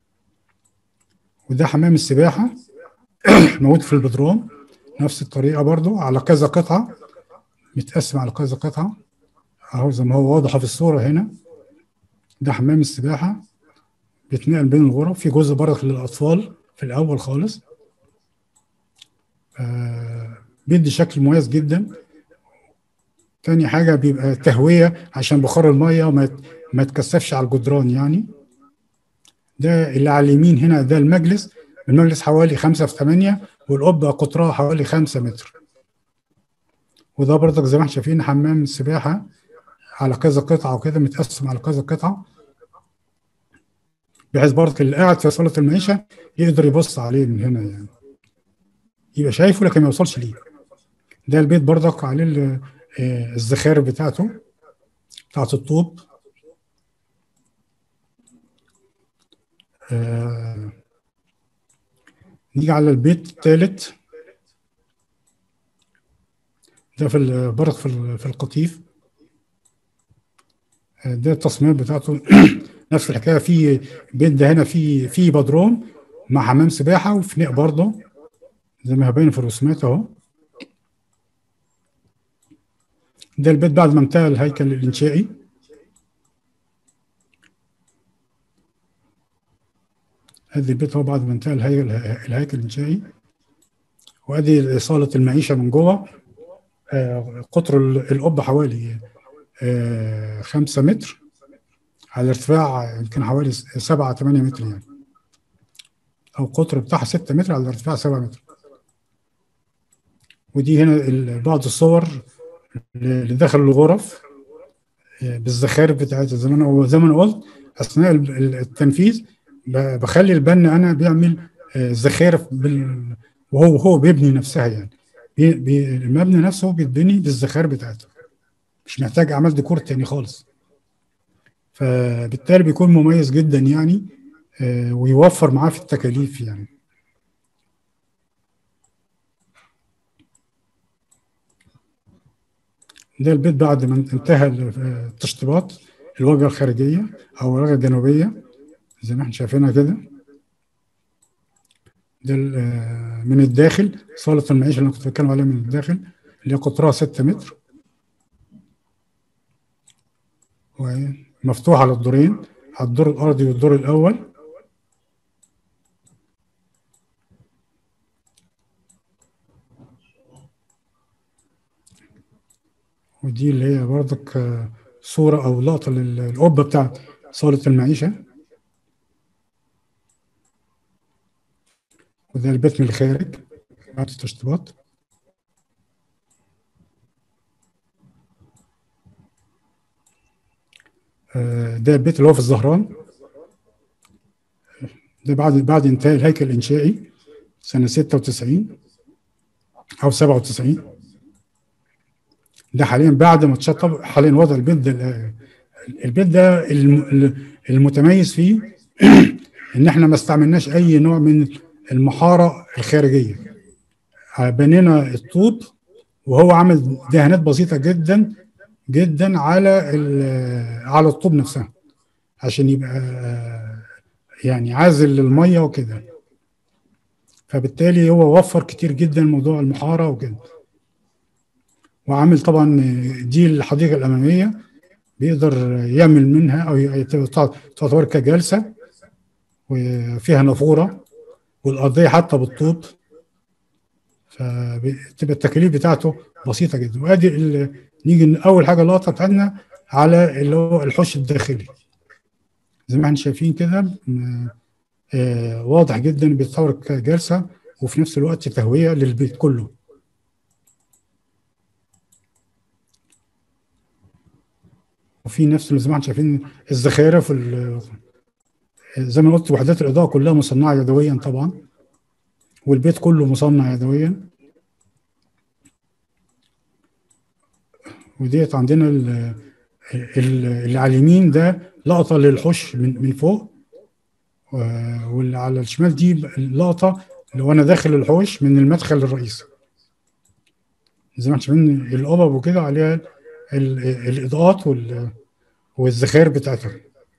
وده حمام السباحه موجود في البدروم، نفس الطريقه برضو على كذا قطعه، متقسم على كذا قطعه اهو زي ما هو واضحه في الصوره هنا. ده حمام السباحه بيتنقل بين الغرف، في جزء برضك للاطفال في الاول خالص. بيدي شكل مميز جدا. تاني حاجه بيبقى تهويه عشان بخار الميه ما يتكثفش على الجدران يعني. ده اللي على اليمين هنا ده المجلس حوالي 5 في 8، والقبه قطرها حوالي 5 متر. وده برضك زي ما احنا شايفين حمام السباحه على كذا قطعه وكده، متقسم على كذا قطعه، بحيث برضك اللي قاعد في صاله المعيشه يقدر يبص عليه من هنا يعني، يبقى شايفه لكن ما يوصلش ليه. ده البيت برضك عليه الزخارف بتاعته بتاعت الطوب. نيجي على البيت الثالث، ده برضك في القطيف. ده التصميمات بتاعته نفس الحكايه. في بيت ده هنا في بدروم مع حمام سباحه وفناء برضه زي ما باين في الرسومات اهو. ده البيت بعد ما انتهى الهيكل الانشائي. ادي البيت هو بعد ما انتهى الهيكل الانشائي. وادي صاله المعيشه من جوه. قطر القبه حوالي 5 متر على ارتفاع يمكن حوالي 7-8 متر يعني، او قطر بتاعها 6 متر على ارتفاع 7 متر. ودي هنا بعض الصور اللي داخل الغرف بالزخارف بتاعتها. زي ما انا قلت اثناء التنفيذ بخلي البنا انا بيعمل زخارف وهو بيبني نفسها يعني. المبنى نفسه بيتبني بالزخارف بتاعته، مش محتاج اعمال ديكور تاني خالص. فبالتالي بيكون مميز جدا يعني، ويوفر معاه في التكاليف يعني. ده البيت بعد ما انتهى التشطيبات، الواجهه الخارجيه او الواجهه الجنوبيه زي ما احنا شايفينها كده. ده من الداخل صاله المعيشه اللي انا كنت بتكلم عليها من الداخل، اللي هي قطرها 6 متر ومفتوحه على الدورين، على الدور الارضي والدور الاول. ودي اللي هي برضك صوره او لقطه للقبه بتاعت صاله المعيشه. وده البيت من الخارج بعد التشطيبات. ده البيت اللي هو في الزهران. ده بعد انتهاء الهيكل الانشائي سنه 96 او 97. ده حاليا بعد ما اتشطب. حاليا وضع البيت ده المتميز فيه ان احنا ما استعملناش اي نوع من المحاره الخارجيه. بنينا الطوب وهو عامل دهانات بسيطه جدا جدا على الطوب نفسها عشان يبقى يعني عازل للميه وكده. فبالتالي هو وفر كتير جدا موضوع المحاره وكده. وعامل طبعا دي الحديقه الاماميه بيقدر يعمل منها او تعتبر كجلسه، وفيها نافوره، والارضيه حتى بالطوب. فتبقى التكاليف بتاعته بسيطه جدا. وادي نيجي اول حاجه اللقطه بتاعتنا على اللي هو الحوش الداخلي. زي ما احنا شايفين كده واضح جدا بيتصور كجلسه وفي نفس الوقت تهويه للبيت كله. وفي نفس زي ما احنا شايفين الزخارف زي ما قلت وحدات الاضاءه كلها مصنعه يدويا طبعا، والبيت كله مصنع يدويا. وديت عندنا اللي على اليمين ده لقطه للحوش من فوق، واللي على الشمال دي اللقطه اللي وانا داخل الحوش من المدخل الرئيسي. زي ما احنا شايفين القبب وكده عليها الاضاءات والزخارف بتاعتها.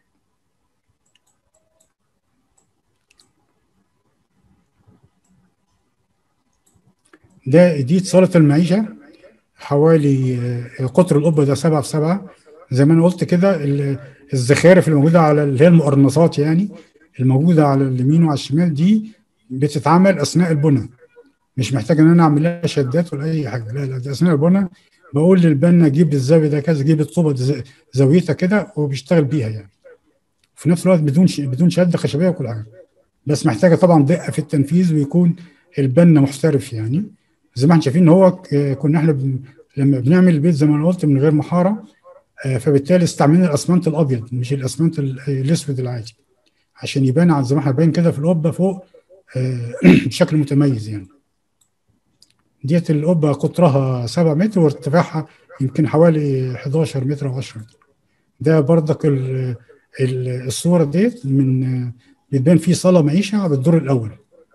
دي صالة المعيشة، حوالي قطر القبة ده 7 في 7. زي ما انا قلت كده الزخارف اللي موجودة على اللي هي المقرنصات يعني الموجودة على اليمين وعلى الشمال دي بتتعمل أثناء البناء، مش محتاج ان انا اعمل لها شدات ولا اي حاجة. لا دي أثناء البناء بقول للبنا جيب الزاوية ده كذا، جيب الطوبة زاويتها كده وبيشتغل بيها يعني. في نفس الوقت بدون شدة خشبية وكل حاجة، بس محتاجة طبعا دقة في التنفيذ ويكون البنا محترف يعني. زي ما احنا شايفين ان هو كنا احنا لما بنعمل البيت زي ما انا قلت من غير محاره، فبالتالي استعملنا الاسمنت الابيض مش الاسمنت الاسود العادي، عشان يبان زي ما احنا باين كده في القبه فوق بشكل متميز يعني. ديت القبه قطرها 7 متر وارتفاعها يمكن حوالي 11 متر او 10 متر. ده برضك الصوره ديت من بتبان فيه صاله معيشه بالدور الاول.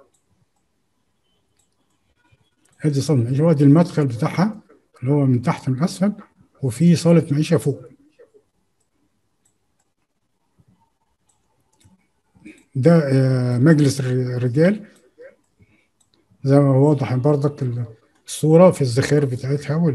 ادي صاله معيشه وادي المدخل بتاعها اللي هو من تحت من اسفل، وفي صاله معيشه فوق. ده مجلس الرجال زي ما هو واضح برضك الصوره في الزخارف بتاعتها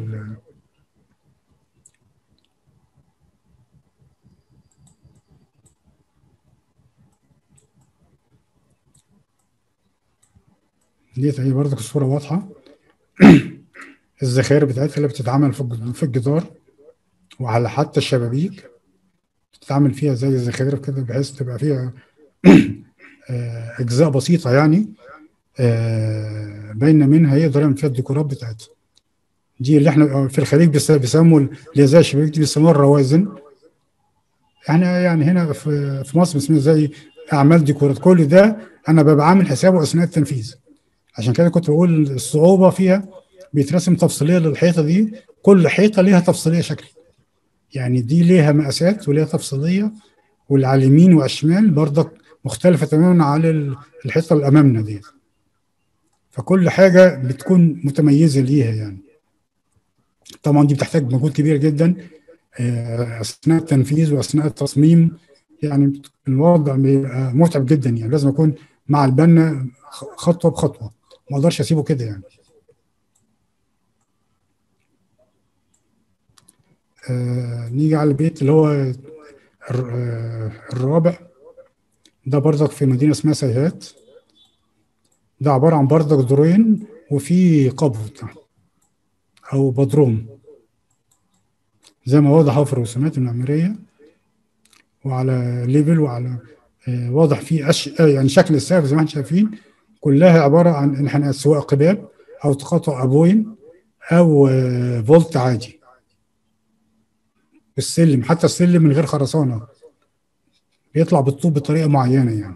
ديت هي برضك الصوره واضحه. الزخارف بتاعتها اللي بتتعمل في الجدار وعلى حتى الشبابيك بتتعمل فيها زي الزخارف كده بحيث تبقى فيها اجزاء بسيطه يعني باينه منها يقدر يعمل فيها الديكورات بتاعتها. دي اللي احنا في الخليج بيسموا اللي زي الشبابيك دي بيسموها الروازن. احنا يعني هنا في مصر اسمها زي اعمال ديكورات. كل ده انا ببقى عامل حسابه اثناء التنفيذ. عشان كده كنت بقول الصعوبه فيها بيترسم تفصيليه للحيطه دي، كل حيطه ليها تفصيليه شكل يعني، دي ليها مقاسات وليها تفصيليه، واللي على اليمين وعلى الشمال برضك مختلفه تماما على الحيطه اللي امامنا دي. فكل حاجه بتكون متميزه ليها يعني. طبعا دي بتحتاج مجهود كبير جدا اثناء التنفيذ واثناء التصميم يعني. الوضع بيبقى متعب جدا يعني، لازم اكون مع البنا خطوه بخطوه، ما اقدرش اسيبه كده يعني. نيجي على البيت اللي هو الرابع. ده برضك في مدينه اسمها سيهات. ده عباره عن برضك دورين وفي قبو او بدروم زي ما واضح في الرسومات المعماريه، وعلى ليفل وعلى واضح فيه يعني شكل السقف زي ما احنا شايفين كلها عباره عن انحناءات سواء قباب او تقاطع ابوين او فولت عادي. السلم حتى السلم من غير خرسانه بيطلع بالطوب بطريقه معينه يعني.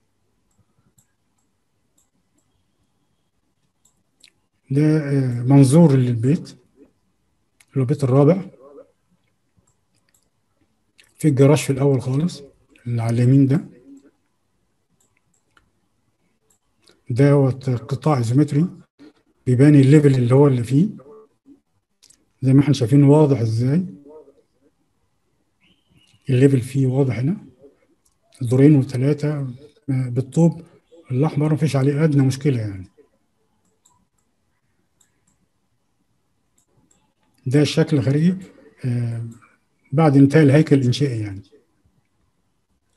ده منظور للبيت اللي هو البيت الرابع. في الجراج في الاول خالص اللي على اليمين ده هو قطاع ايزومتري بيبان الليفل اللي هو اللي فيه زي ما احنا شايفين واضح ازاي الليفل فيه واضح هنا، دورين و3 بالطوب الاحمر مفيش عليه ادنى مشكله يعني. ده الشكل الخارجي بعد انتهاء الهيكل الانشائي يعني.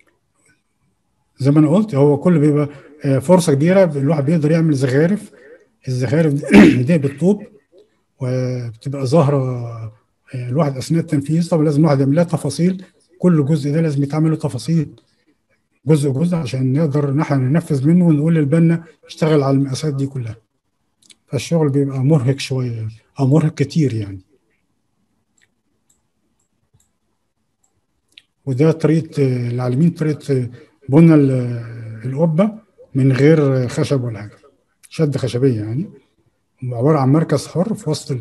زي ما انا قلت هو كل بيبقى فرصه كبيره الواحد بيقدر يعمل زخارف الزخارف دي بالطوب، وبتبقى ظاهره الواحد اثناء التنفيذ. طبعا لازم الواحد يعمل لها تفاصيل، كل جزء ده لازم يتعمل له تفاصيل جزء جزء عشان نقدر نحن ننفذ منه ونقول للبنا اشتغل على المقاسات دي كلها. فالشغل بيبقى مرهق شويه او مرهق كتير يعني. وده طريقه العالمين، طريقه بنى القبه من غير خشب ولا حاجه، شد خشبيه يعني، عباره عن مركز حر في وسط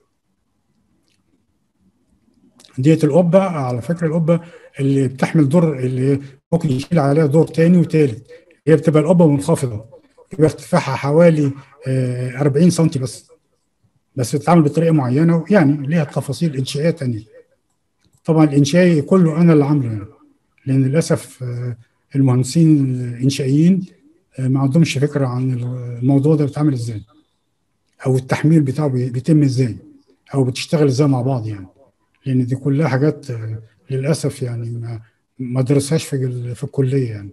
ديت القبه. على فكره القبه اللي بتحمل دور، اللي ممكن يشيل عليها دور تاني وتالت، هي بتبقى القبه منخفضه، يبقى ارتفاعها حوالي 40 سم بس بتتعمل بطريقه معينه، يعني ليها تفاصيل انشائيه تانيه. طبعا الانشائي كله انا اللي عامله يعني، لان للاسف المهندسين الانشائيين ما عندهمش فكره عن الموضوع ده بيتعمل ازاي، او التحميل بتاعه بيتم ازاي، او بتشتغل ازاي مع بعض يعني. لان دي كلها حاجات للاسف يعني ما درسهاش في الكليه يعني.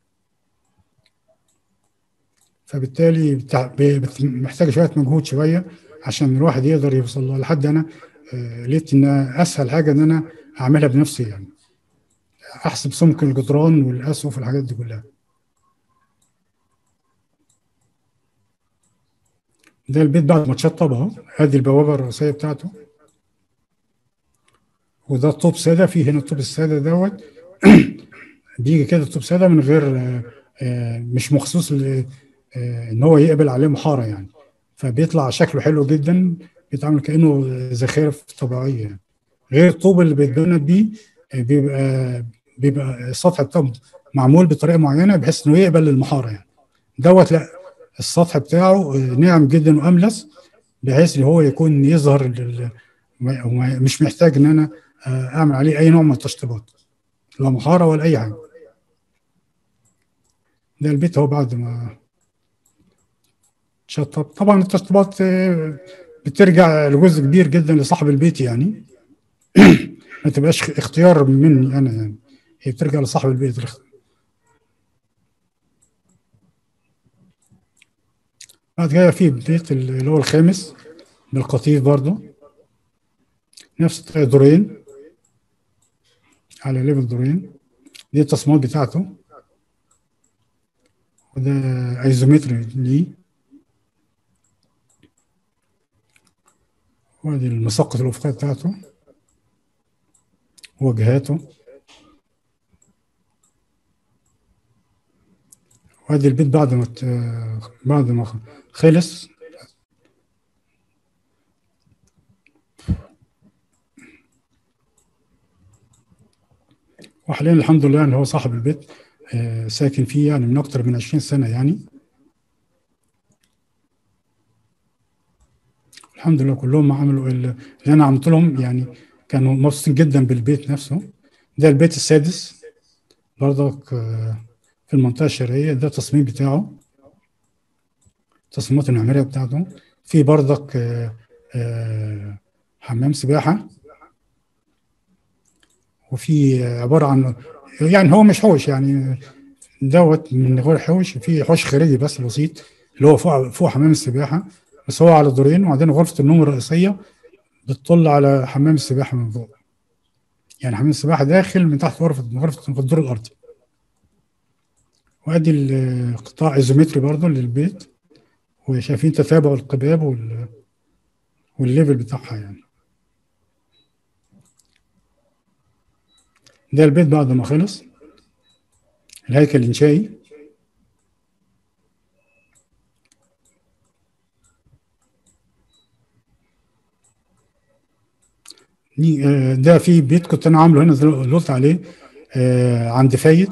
فبالتالي محتاج شويه مجهود شويه عشان الواحد يقدر يوصل له. لحد انا لقيت ان اسهل حاجه ان انا اعملها بنفسي يعني، احسب سمك الجدران والاسقف والحاجات دي كلها. ده البيت بعد ما اتشطب اهو، ادي البوابه الرئيسيه بتاعته، وده الطوب ساده. في هنا الطوب الساده دوت بيجي كده طوب ساده من غير مش مخصوص ان هو يقبل عليه محاره يعني، فبيطلع شكله حلو جدا، بيتعمل كانه زخارف طبيعيه يعني. غير الطوب اللي بيتبنى بيه بيبقى السطح بتاعه معمول بطريقه معينه بحيث انه يقبل المحاره يعني. دوت لا، السطح بتاعه ناعم جدا واملس بحيث ان هو يكون يظهر مش محتاج ان انا اعمل عليه اي نوع من التشطيبات، لا محاره ولا اي حاجه. ده البيت هو بعد ما شطب. طبعا التشطيبات بترجع لجزء كبير جدا لصاحب البيت يعني ما تبقاش اختيار مني انا يعني، هي بترجع لصاحب البيت. بعد كده في البيت اللي هو الخامس بالقطيف برضه، نفس الطريقه، دورين على ليفل دورين. دي التصميمات بتاعته، وده ايزومتري ليه، وادي المسقط الافقيه بتاعته وجهاته، وادي البيت بعد ما خلص. وحاليا الحمد لله ان هو صاحب البيت ساكن فيه يعني من اكتر من 20 سنه يعني. الحمد لله كلهم عملوا اللي انا عملت لهم يعني، كانوا مبسوطين جدا بالبيت نفسه. ده البيت السادس برضك في المنطقه الشرقيه، ده التصميم بتاعه، التصميمات المعماريه بتاعته. في برضك حمام سباحه، وفي عباره عن يعني هو مش حوش يعني، دوت من غير حوش، في حوش خارجي بس بسيط اللي هو فوق حمام السباحه، بس هو على دورين. وبعدين غرفه النوم الرئيسيه بتطل على حمام السباحه من فوق، يعني حمام السباحه داخل من تحت غرفه الدور الارضي. وادي القطاع ايزومتري برضه للبيت، وشايفين تتابع القباب والليفل بتاعها يعني. ده البيت بعد ما خلص، الهيكل الانشائي. ده في بيت كنت انا عامله هنا زي اللي قلت عليه عند فايد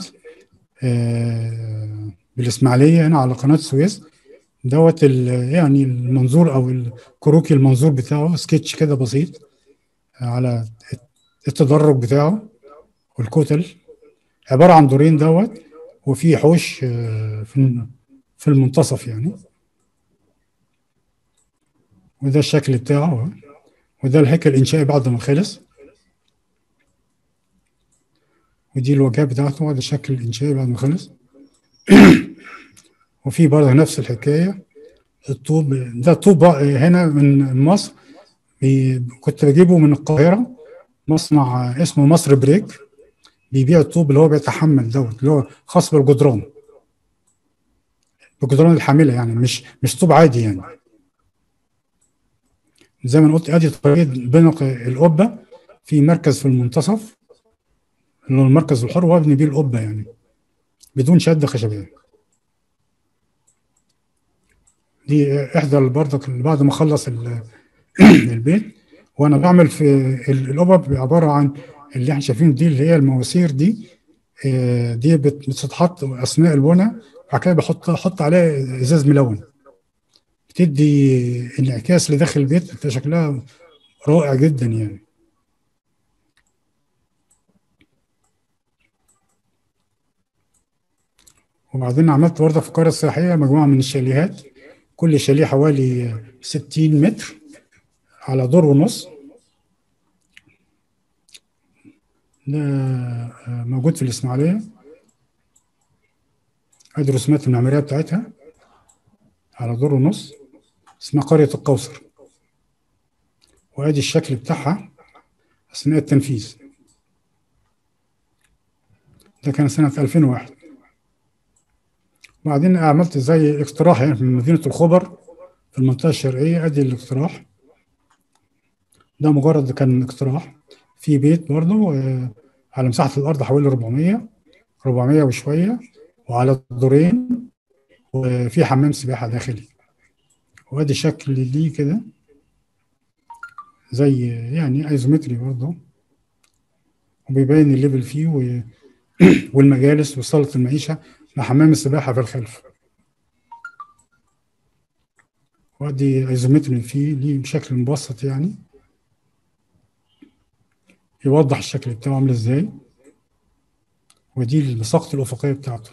بالاسماعيليه هنا على قناه السويس. دوت يعني المنظور او الكروكي، المنظور بتاعه سكتش كده بسيط على التدرج بتاعه والكتل. عباره عن دورين دوت، وفي حوش في المنتصف يعني. وده الشكل بتاعه، وده الهيكل الانشائي بعد ما خلص. ودي الواجهه بتاعته، وده الشكل الانشائي بعد ما خلص. وفي برضه نفس الحكايه، الطوب ده طوب هنا من مصر، كنت بجيبه من القاهرة، مصنع اسمه مصر بريك، بيبيع الطوب اللي هو بيتحمل دوت، اللي هو خاص بالجدران، بالجدران الحاملة يعني، مش طوب عادي يعني. زي ما قلت ادي طريقة بنق القبة، في مركز في المنتصف اللي هو المركز الحر، وابني بيه القبة يعني بدون شد خشبية. دي احدى برضك بعد ما اخلص البيت، وانا بعمل في القبب عباره عن اللي احنا شايفينه دي، اللي هي المواسير دي. دي بتتحط اثناء البناء، بعد كده احط عليها ازاز ملون، بتدي انعكاس لداخل البيت، بتبقى شكلها رائع جدا يعني. وبعدين عملت برضه في القرية السياحية مجموعة من الشاليهات، كل شاليه حوالي 60 متر على دور ونص. ده موجود في الإسماعيلية، ادي الرسومات المعمارية بتاعتها على دور ونص، اسمها قرية القوصر، وادي الشكل بتاعها اثناء التنفيذ. ده كان سنة 2001. وبعدين عملت زي اقتراح يعني في مدينة الخبر في المنطقة الشرقية، ادي الاقتراح ده، مجرد كان اقتراح في بيت برضه على مساحة الأرض حوالي 400 وشوية، وعلى دورين، وفي حمام سباحة داخلي. وادي شكل ليه كده زي يعني ايزومتري برضه، وبيبين الليفل فيه والمجالس وصالة المعيشة مع حمام السباحة في الخلف. وادي ايزومتري فيه ليه بشكل مبسط يعني، يوضح الشكل بتاعه عامل ازاي. ودي المساقط الأفقية بتاعته،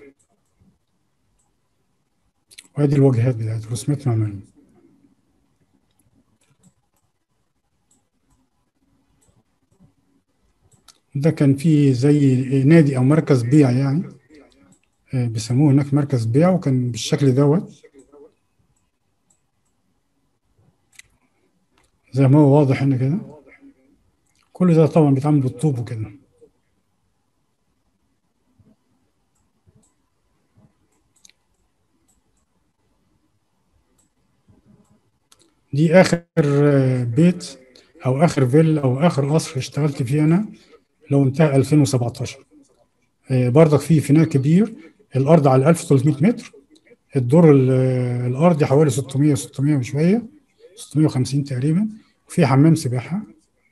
وادي الواجهات بتاعته رسومات معمارية. ده كان فيه زي نادي أو مركز بيع يعني، بيسموه هناك مركز بيع، وكان بالشكل دوت زي ما هو واضح هنا كده. كل ده طبعا بيتعمل بالطوب وكده. دي آخر بيت أو آخر فيلا أو آخر قصر اشتغلت فيه أنا، لو انتهى 2017. برضك فيه فناء كبير، الأرض على 1300 متر، الدور الأرضي حوالي 600 وشوية، 650 تقريبا، وفي حمام سباحة،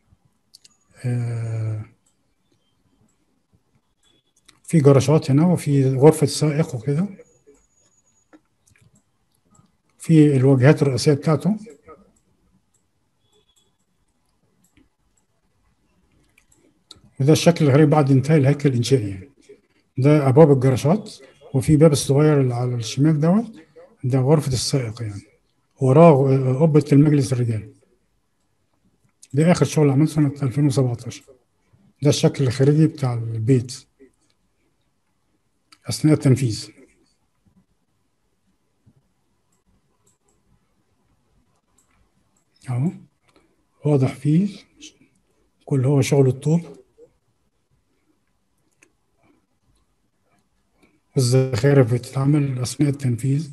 في جراشات هنا، وفي غرفة سائق وكده، في الواجهات الرئيسية بتاعته. وده الشكل الغريب بعد انتهاء الهيكل الإنشائي يعني. ده أبواب الجراشات، وفي باب الصغير اللي على الشمال دوت، ده غرفة السائق يعني، وراه قبة المجلس الرجالي. ده آخر شغل عملته سنة 2017. ده الشكل الخارجي بتاع البيت أثناء التنفيذ. أهو واضح فيه كل هو شغل الطوب والزخارف بتتعمل أثناء التنفيذ.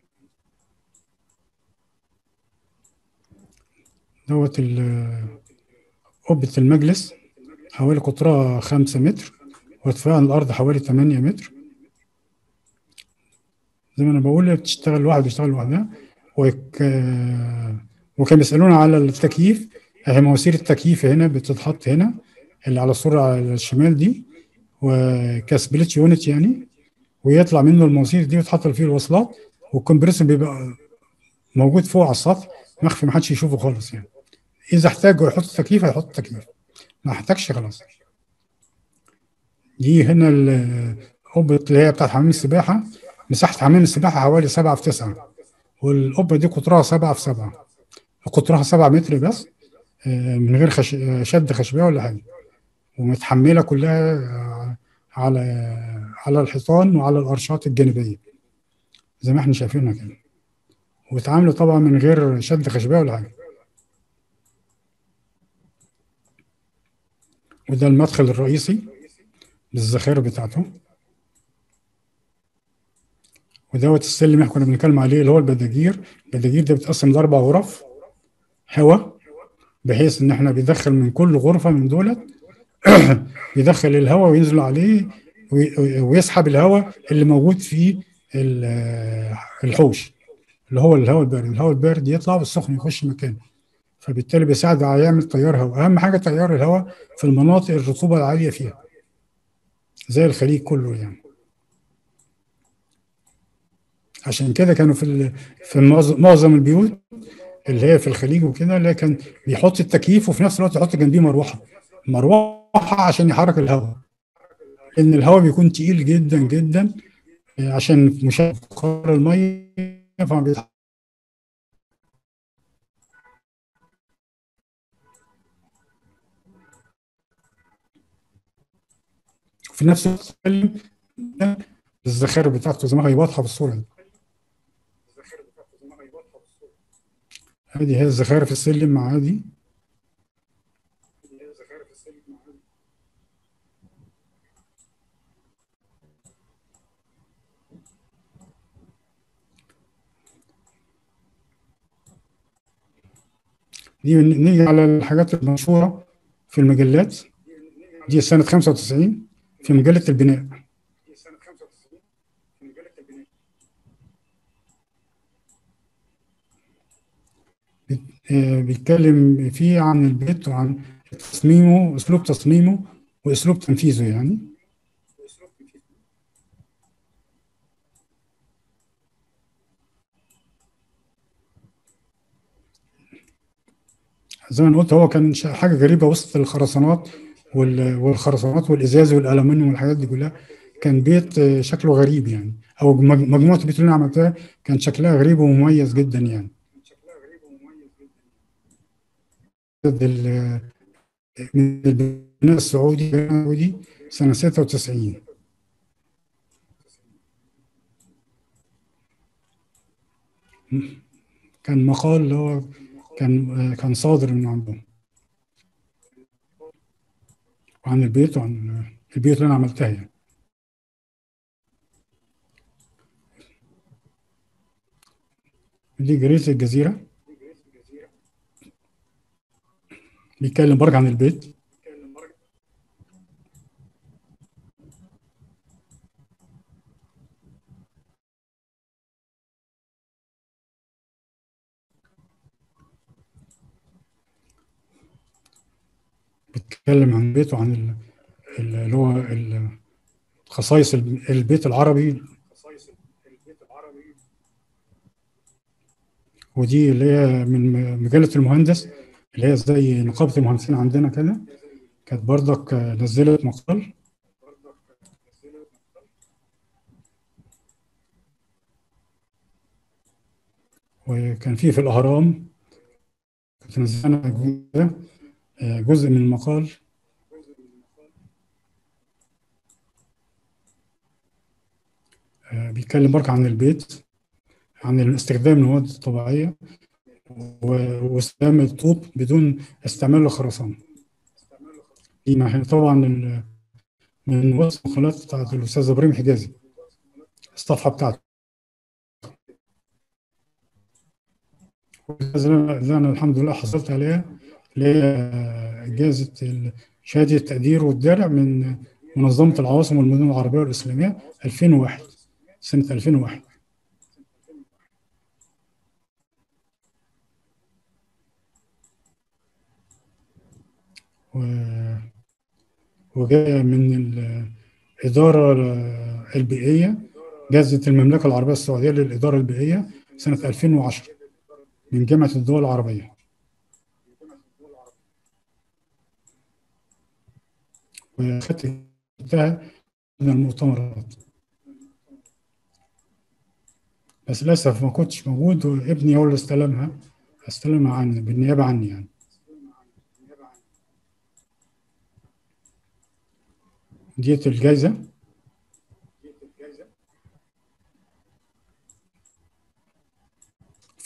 دوت قبة المجلس حوالي قطرها 5 متر، وارتفاع عن الأرض حوالي 8 متر. زي ما أنا بقول بتشتغل لوحدها، بتشتغل لوحدها. وكانوا بيسألونا على التكييف، هي مواسير التكييف هنا بتتحط هنا، اللي على الصورة على الشمال دي، وكسبليتش يونت يعني، ويطلع منه المواسير دي وتحط فيه الوصلات، والكمبريسور بيبقى موجود فوق على السطح مخفي، ما حدش يشوفه خالص يعني. إذا احتاج يحط تكييف هيحط تكييف، ما احتاجش خلاص. دي هنا القبة اللي هي بتاعت حمام السباحة، مساحة حمام السباحة حوالي 7 في 9، والقبة دي قطرها 7 في 7، قطرها 7 متر بس، من غير شد خشبية ولا حاجة، ومتحملة كلها على الحيطان وعلى الأرشات الجانبية زي ما احنا شايفينها كده. واتعاملوا طبعا من غير شد خشبيه ولا حاجه. وده المدخل الرئيسي للذخائر بتاعته. ودوت السلم اللي احنا كنا بنتكلم عليه اللي هو البداجير. البداجير ده بتقسم لاربع غرف هواء، بحيث ان احنا بيدخل من كل غرفه من دولت يدخل الهواء وينزل عليه ويسحب الهواء اللي موجود في الحوش، اللي هو الهواء البارد. الهواء البارد يطلع والسخن يخش مكانه، فبالتالي بيساعد على يعمل تيار هواء. اهم حاجه تيار الهواء في المناطق الرطوبه العاليه فيها زي الخليج كله يعني. عشان كده كانوا في معظم البيوت اللي هي في الخليج وكده، اللي كان بيحط التكييف وفي نفس الوقت يحط جنبيه مروحه عشان يحرك الهواء، لان الهواء بيكون تقيل جدا جدا عشان مشابه بخار الميه. في نفس الوقت الذخائر بتاعته زي ما هي واضحه بالصوره دي. هذه هي الذخائر في السلم عادي. دي نيجي على الحاجات المشهوره في المجلات. دي سنه 95 في مجله البناء. بيتكلم فيه عن البيت وعن تصميمه، اسلوب تصميمه واسلوب تنفيذه يعني. زي ما قلت هو كان حاجه غريبه وسط الخرسانات والخرسانات والازاز والالومنيوم والحاجات دي كلها. كان بيت شكله غريب يعني، او مجموعه البيوت اللي انا عملتها كان شكلها غريب ومميز جدا يعني. من البناء السعودي سنه 96 كان مقال اللي هو كان صادر من عندهم عن البيت وعن البيوت اللي انا عملتها يعني. دي جريدة الجزيرة، بيتكلم برضه عن البيت. بيتكلم عن البيت وعن اللي هو خصائص البيت العربي. ودي اللي هي من مجلة المهندس، اللي هي زي نقابة المهندسين عندنا كده. كانت برضك نزلت مقال. وكان في الأهرام كانت نزلنا جزء من المقال. بيتكلم برضه عن البيت، عن استخدام المواد الطبيعية واستخدام الطوب بدون استعمال الخرسانة. دي طبعا من وسط المقالات بتاعت الأستاذ إبراهيم حجازي، الصفحة بتاعته. اللي أنا الحمد لله حصلت عليها اللي هي جائزة شهادة التقدير والدرع من منظمة العواصم والمدن العربية والإسلامية 2001، سنة 2001. وجاية من الإدارة البيئية، جائزة المملكة العربية السعودية للإدارة البيئية سنة 2010 من جامعة الدول العربية. وخدتها من المؤتمرات، بس للأسف ما كنتش موجود، وابني هو اللي استلمها عني بالنيابة عني يعني. ديت الجائزة.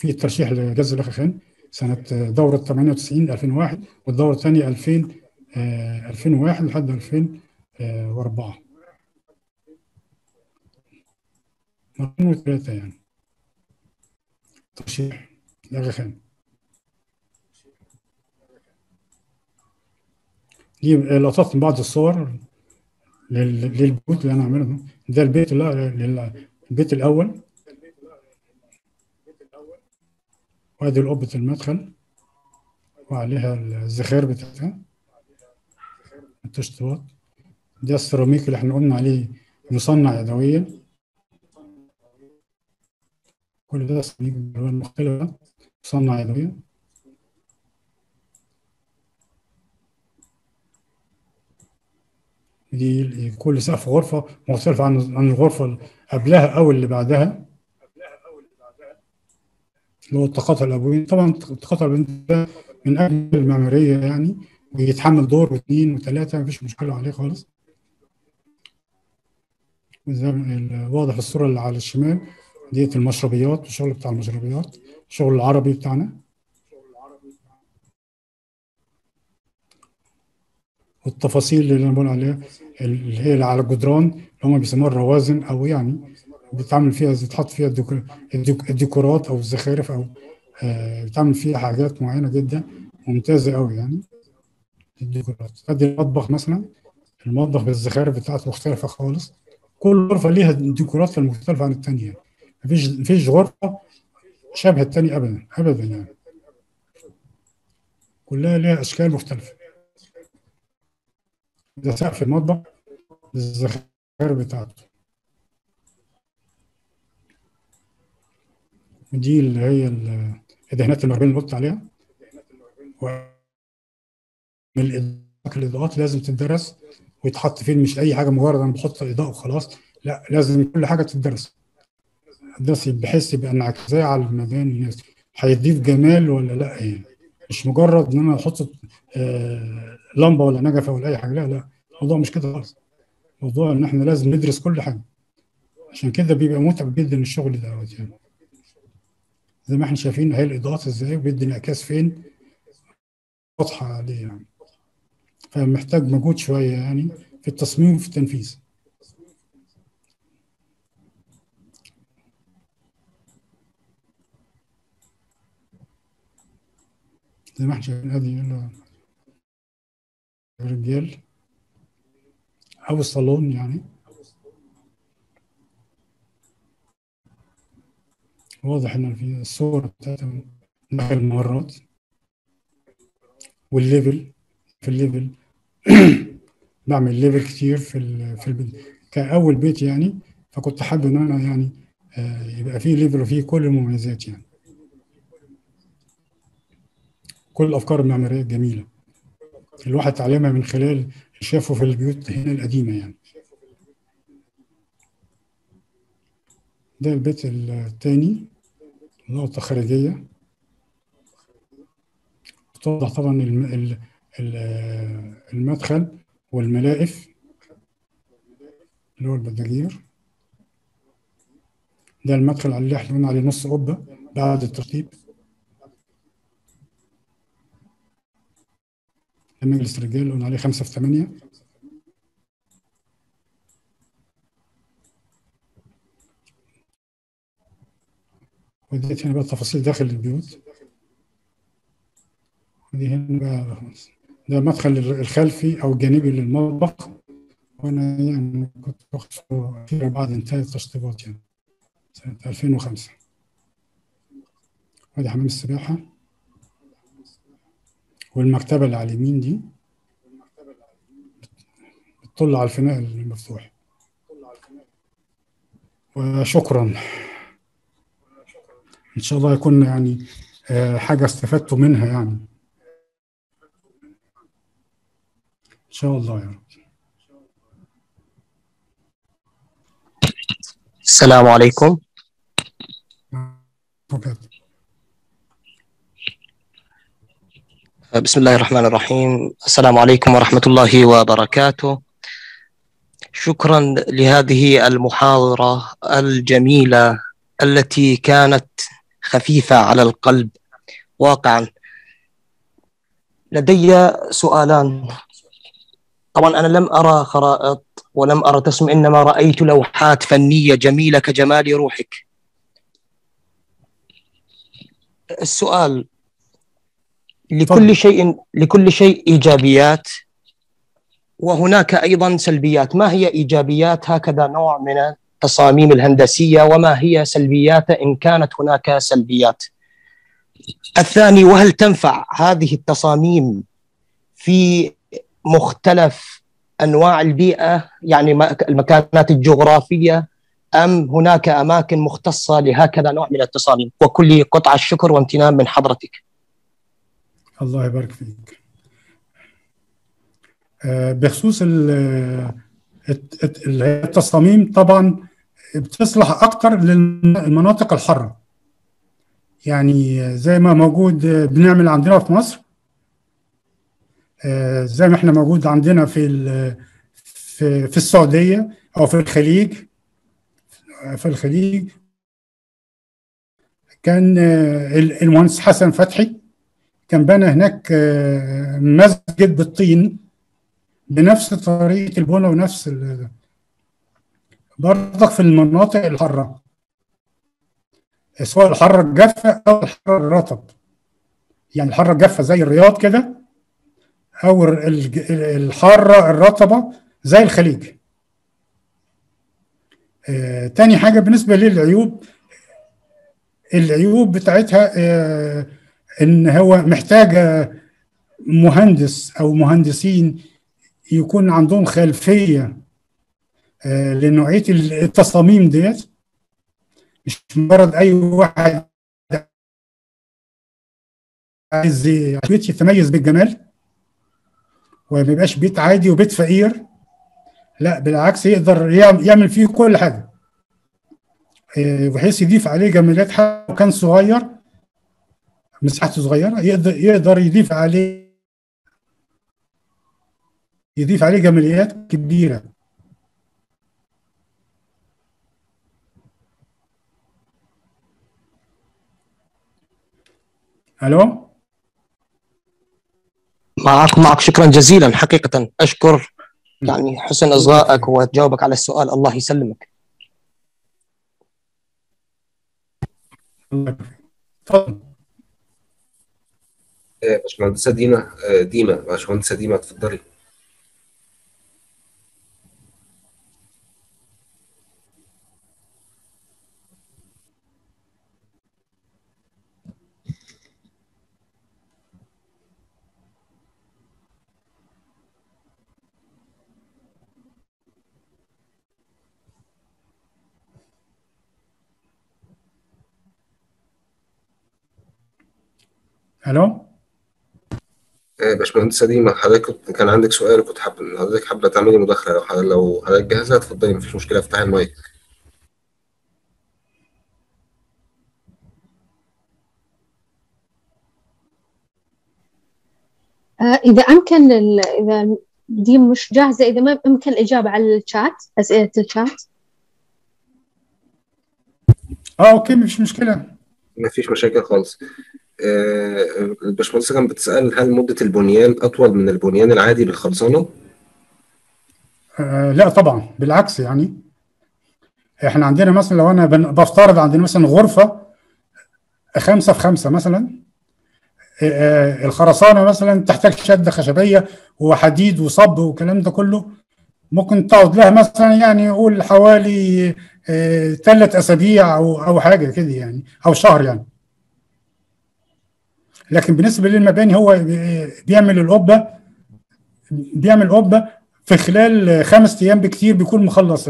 في الترشيح لجز الأخ خان سنة دورة 98 2001 والدورة الثانية 2001 لحد 2004 مرتين وثلاثة يعني ترشيح الأخ خان. دي لقطات من بعض الصور للبيوت اللي أنا عاملها. ده البيت الأول، وادي قبة المدخل وعليها الزخارف بتاعتها التشطيبات. ده السيراميك اللي احنا قلنا عليه مصنع يدويا، كل ده سيراميك بالوان مختلفة مصنع يدويا. دي كل سقف غرفة مختلفة عن الغرفة اللي قبلها أو اللي بعدها، اللي هو التقاطع الأبوين. طبعا التقاطع الأبوين ده من أجل المعمارية يعني، ويتحمل دور واثنين وثلاثة مفيش مشكلة عليه خالص. زي واضح الصورة اللي على الشمال ديت المشربيات، الشغل بتاع المشربيات، الشغل العربي بتاعنا. والتفاصيل اللي انا بقول عليها اللي هي اللي على الجدران اللي هم بيسموها الروازن، او يعني بتعمل فيها بتحط فيها الديكورات او الزخارف، او بتعمل فيها حاجات معينه جدا ممتازه قوي يعني. الديكورات ادي المطبخ مثلا، المطبخ بالزخارف بتاعته مختلفه خالص، كل غرفه ليها ديكورات مختلفه عن الثانيه، مفيش غرفه شبه الثانيه ابدا ابدا يعني، كلها ليها اشكال مختلفه. ده سقف المطبخ بالزخارف بتاعته. ودي اللي هي الدهانات المربيه اللي قلت عليها. الإضاءات لازم تدرس ويتحط فين، مش أي حاجة مجرد أنا بحط إضاءة وخلاص، لا لازم كل حاجة تدرس بحيث يبقى انعكاسية على المباني الناس، هيضيف جمال ولا لا يعني، مش مجرد إن أنا أحط لمبة ولا نجفة ولا أي حاجة، لا الموضوع مش كده خالص. الموضوع إن إحنا لازم ندرس كل حاجة، عشان كده بيبقى متعب جدا الشغل ده يعني. زي ما احنا شايفين هي الإضاءات إزاي وبيدي انعكاس فين واضحة عليه يعني، فمحتاج مجهود شوية يعني في التصميم وفي التنفيذ. زي ما احنا شايفين هذه الرجال أو الصالون يعني، واضح إن في الصور بتاعتها داخل الممرات والليفل. في الليفل بعمل ليفل كتير في البيت كأول بيت يعني، فكنت حابب إن أنا يعني يبقى فيه ليفل وفيه كل المميزات يعني، كل الأفكار المعمارية الجميلة الواحد اتعلمها من خلال شافه في البيوت هنا القديمة يعني. ده البيت الثاني، نقطة خارجية توضح طبعا المدخل والملائف اللي هو البداجير. ده المدخل اللي احنا قلنا عليه نص قبة بعد الترتيب. ده مجلس الرجال قلنا عليه 5 في 8. وديت هنا بقى تفاصيل داخل البيوت. ودي هنا بقى ده المدخل الخلفي او الجانبي للمطبخ، وانا يعني كنت واخده فيه بعد انتهاء التشطيبات يعني سنة 2005. ودي حمام السباحة والمكتبة اللي على اليمين دي بتطل على الفناء المفتوح. وشكرا، ان شاء الله يكون يعني حاجة استفدتوا منها يعني ان شاء الله يا رب. السلام عليكم. بسم الله الرحمن الرحيم. السلام عليكم ورحمة الله وبركاته. شكرا لهذه المحاضرة الجميلة التي كانت خفيفة على القلب واقعا. لدي سؤالان. طبعا أنا لم أرى خرائط ولم أرى تسم، إنما رأيت لوحات فنية جميلة كجمال روحك. السؤال: لكل شيء إيجابيات وهناك أيضا سلبيات. ما هي إيجابيات هكذا نوع من التصاميم الهندسية، وما هي سلبيات إن كانت هناك سلبيات؟ الثاني: وهل تنفع هذه التصاميم في مختلف أنواع البيئة، يعني المكانات الجغرافية، أم هناك أماكن مختصة لهكذا نوع من التصاميم؟ وكل قطع الشكر وامتنان من حضرتك. الله يبارك فيك. بخصوص التصاميم، طبعا بتصلح أكتر للمناطق الحارة، يعني زي ما موجود بنعمل عندنا في مصر، زي ما احنا موجود عندنا في السعودية أو في الخليج. كان المهندس حسن فتحي كان بنى هناك مسجد بالطين بنفس طريقة البنى ونفس برضك في المناطق الحارة، سواء الحارة الجافة أو الحارة الرطب. يعني الحارة الجافة زي الرياض كده، أو الحارة الرطبة زي الخليج. تاني حاجة بالنسبة العيوب بتاعتها، إن هو محتاجة مهندس أو مهندسين يكون عندهم خلفية لنوعية التصاميم ديت، مش مجرد أي واحد عايز بيت يتميز بالجمال وما يبقاش بيت عادي وبيت فقير. لا بالعكس، يقدر يعمل فيه كل حاجة، بحيث يضيف عليه جماليات. حتى لو كان صغير، مساحته صغيرة، يقدر يضيف عليه جماليات كبيرة. ألو؟ معك شكرا جزيلا. حقيقة أشكر يعني حسن إصغائك وتجاوبك على السؤال. الله يسلمك. تفضل. باشمهندسة ديما اتفضلي. ألو؟ باشمهندسة ديما، حضرتك كان عندك سؤال وكنت حضرتك حابة تعملي مداخلة. لو حضرتك جاهزة اتفضلي، مفيش مشكلة، افتحي المايك. إذا أمكن إذا دي مش جاهزة، إذا ما أمكن الإجابة على الشات، أسئلة الشات. أوكي، مفيش مشكلة. مفيش مشاكل خالص. الباشمهندسة كانت بتسأل: هل مدة البنيان أطول من البنيان العادي بالخرسانة؟ لا طبعا، بالعكس. يعني احنا عندنا مثلا، لو انا بفترض عندنا مثلا غرفة 5 في 5 مثلا، الخرسانة مثلا تحتاج شدة خشبية وحديد وصب والكلام ده كله، ممكن تقعد لها مثلا يعني يقول حوالي 3 أسابيع أو حاجة كده يعني، أو شهر يعني. لكن بالنسبة للمباني، هو بيعمل قبة في خلال 5 أيام بكتير، بيكون مخلص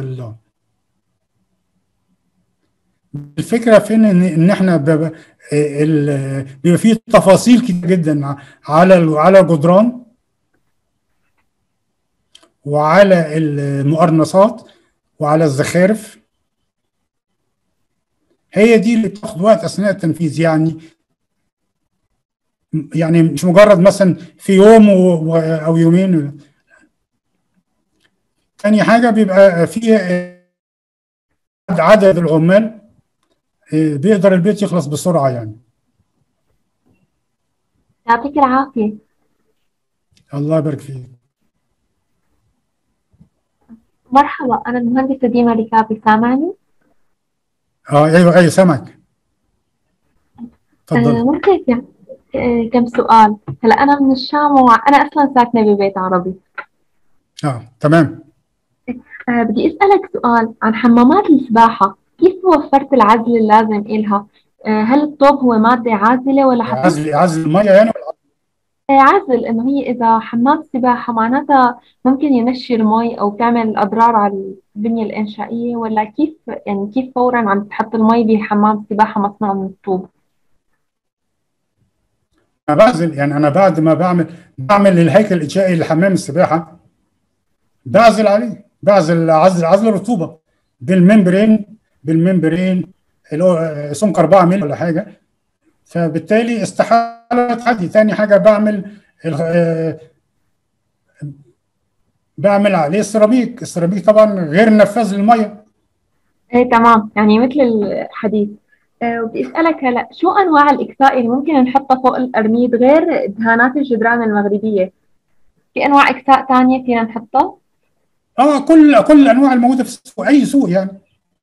الفكرة فين؟ إن إحنا بيبقى فيه تفاصيل كتير جدا على الجدران وعلى المقرنصات وعلى الزخارف. هي دي اللي بتاخد وقت أثناء التنفيذ. يعني مش مجرد مثلا في يوم أو يومين. تاني حاجة بيبقى فيه عدد العمال بيقدر البيت يخلص بسرعه يعني. يعطيك العافية. الله يبارك فيك. مرحبا، أنا المهندسة ديما ركابي، سامعني؟ ايوه ايوه سامعك. اتفضل. ممكن كم سؤال. هلا أنا من الشام وأنا أصلا ساكنة ببيت عربي. تمام. بدي أسألك سؤال عن حمامات السباحة، كيف وفرت العزل اللازم إلها؟ هل الطوب هو مادة عازلة ولا حطيت عزل الميه يعني؟ عزل إنه هي إذا حمام سباحة معناتها ممكن ينشي المي أو تعمل أضرار على البنية الإنشائية، ولا كيف يعني كيف فورا عم تحط المي بحمام سباحة مصنوع من الطوب؟ انا بعزل يعني، انا بعد ما بعمل الهيكل الانشائي لحمام السباحه بعزل عليه، عزل رطوبه بالممبرين اللي هو سمك 4 مللي ولا حاجه، فبالتالي استحاله تعدي. تاني حاجه بعمل عليه السيراميك طبعا غير نفاذ للميه. ايه تمام، يعني مثل الحديث. بدي اسالك هلا، شو انواع الاكساء اللي ممكن نحطها فوق القرميد غير دهانات الجدران المغربيه؟ في انواع اكساء ثانيه فينا نحطها؟ كل الانواع الموجوده في السوق، اي سوق يعني.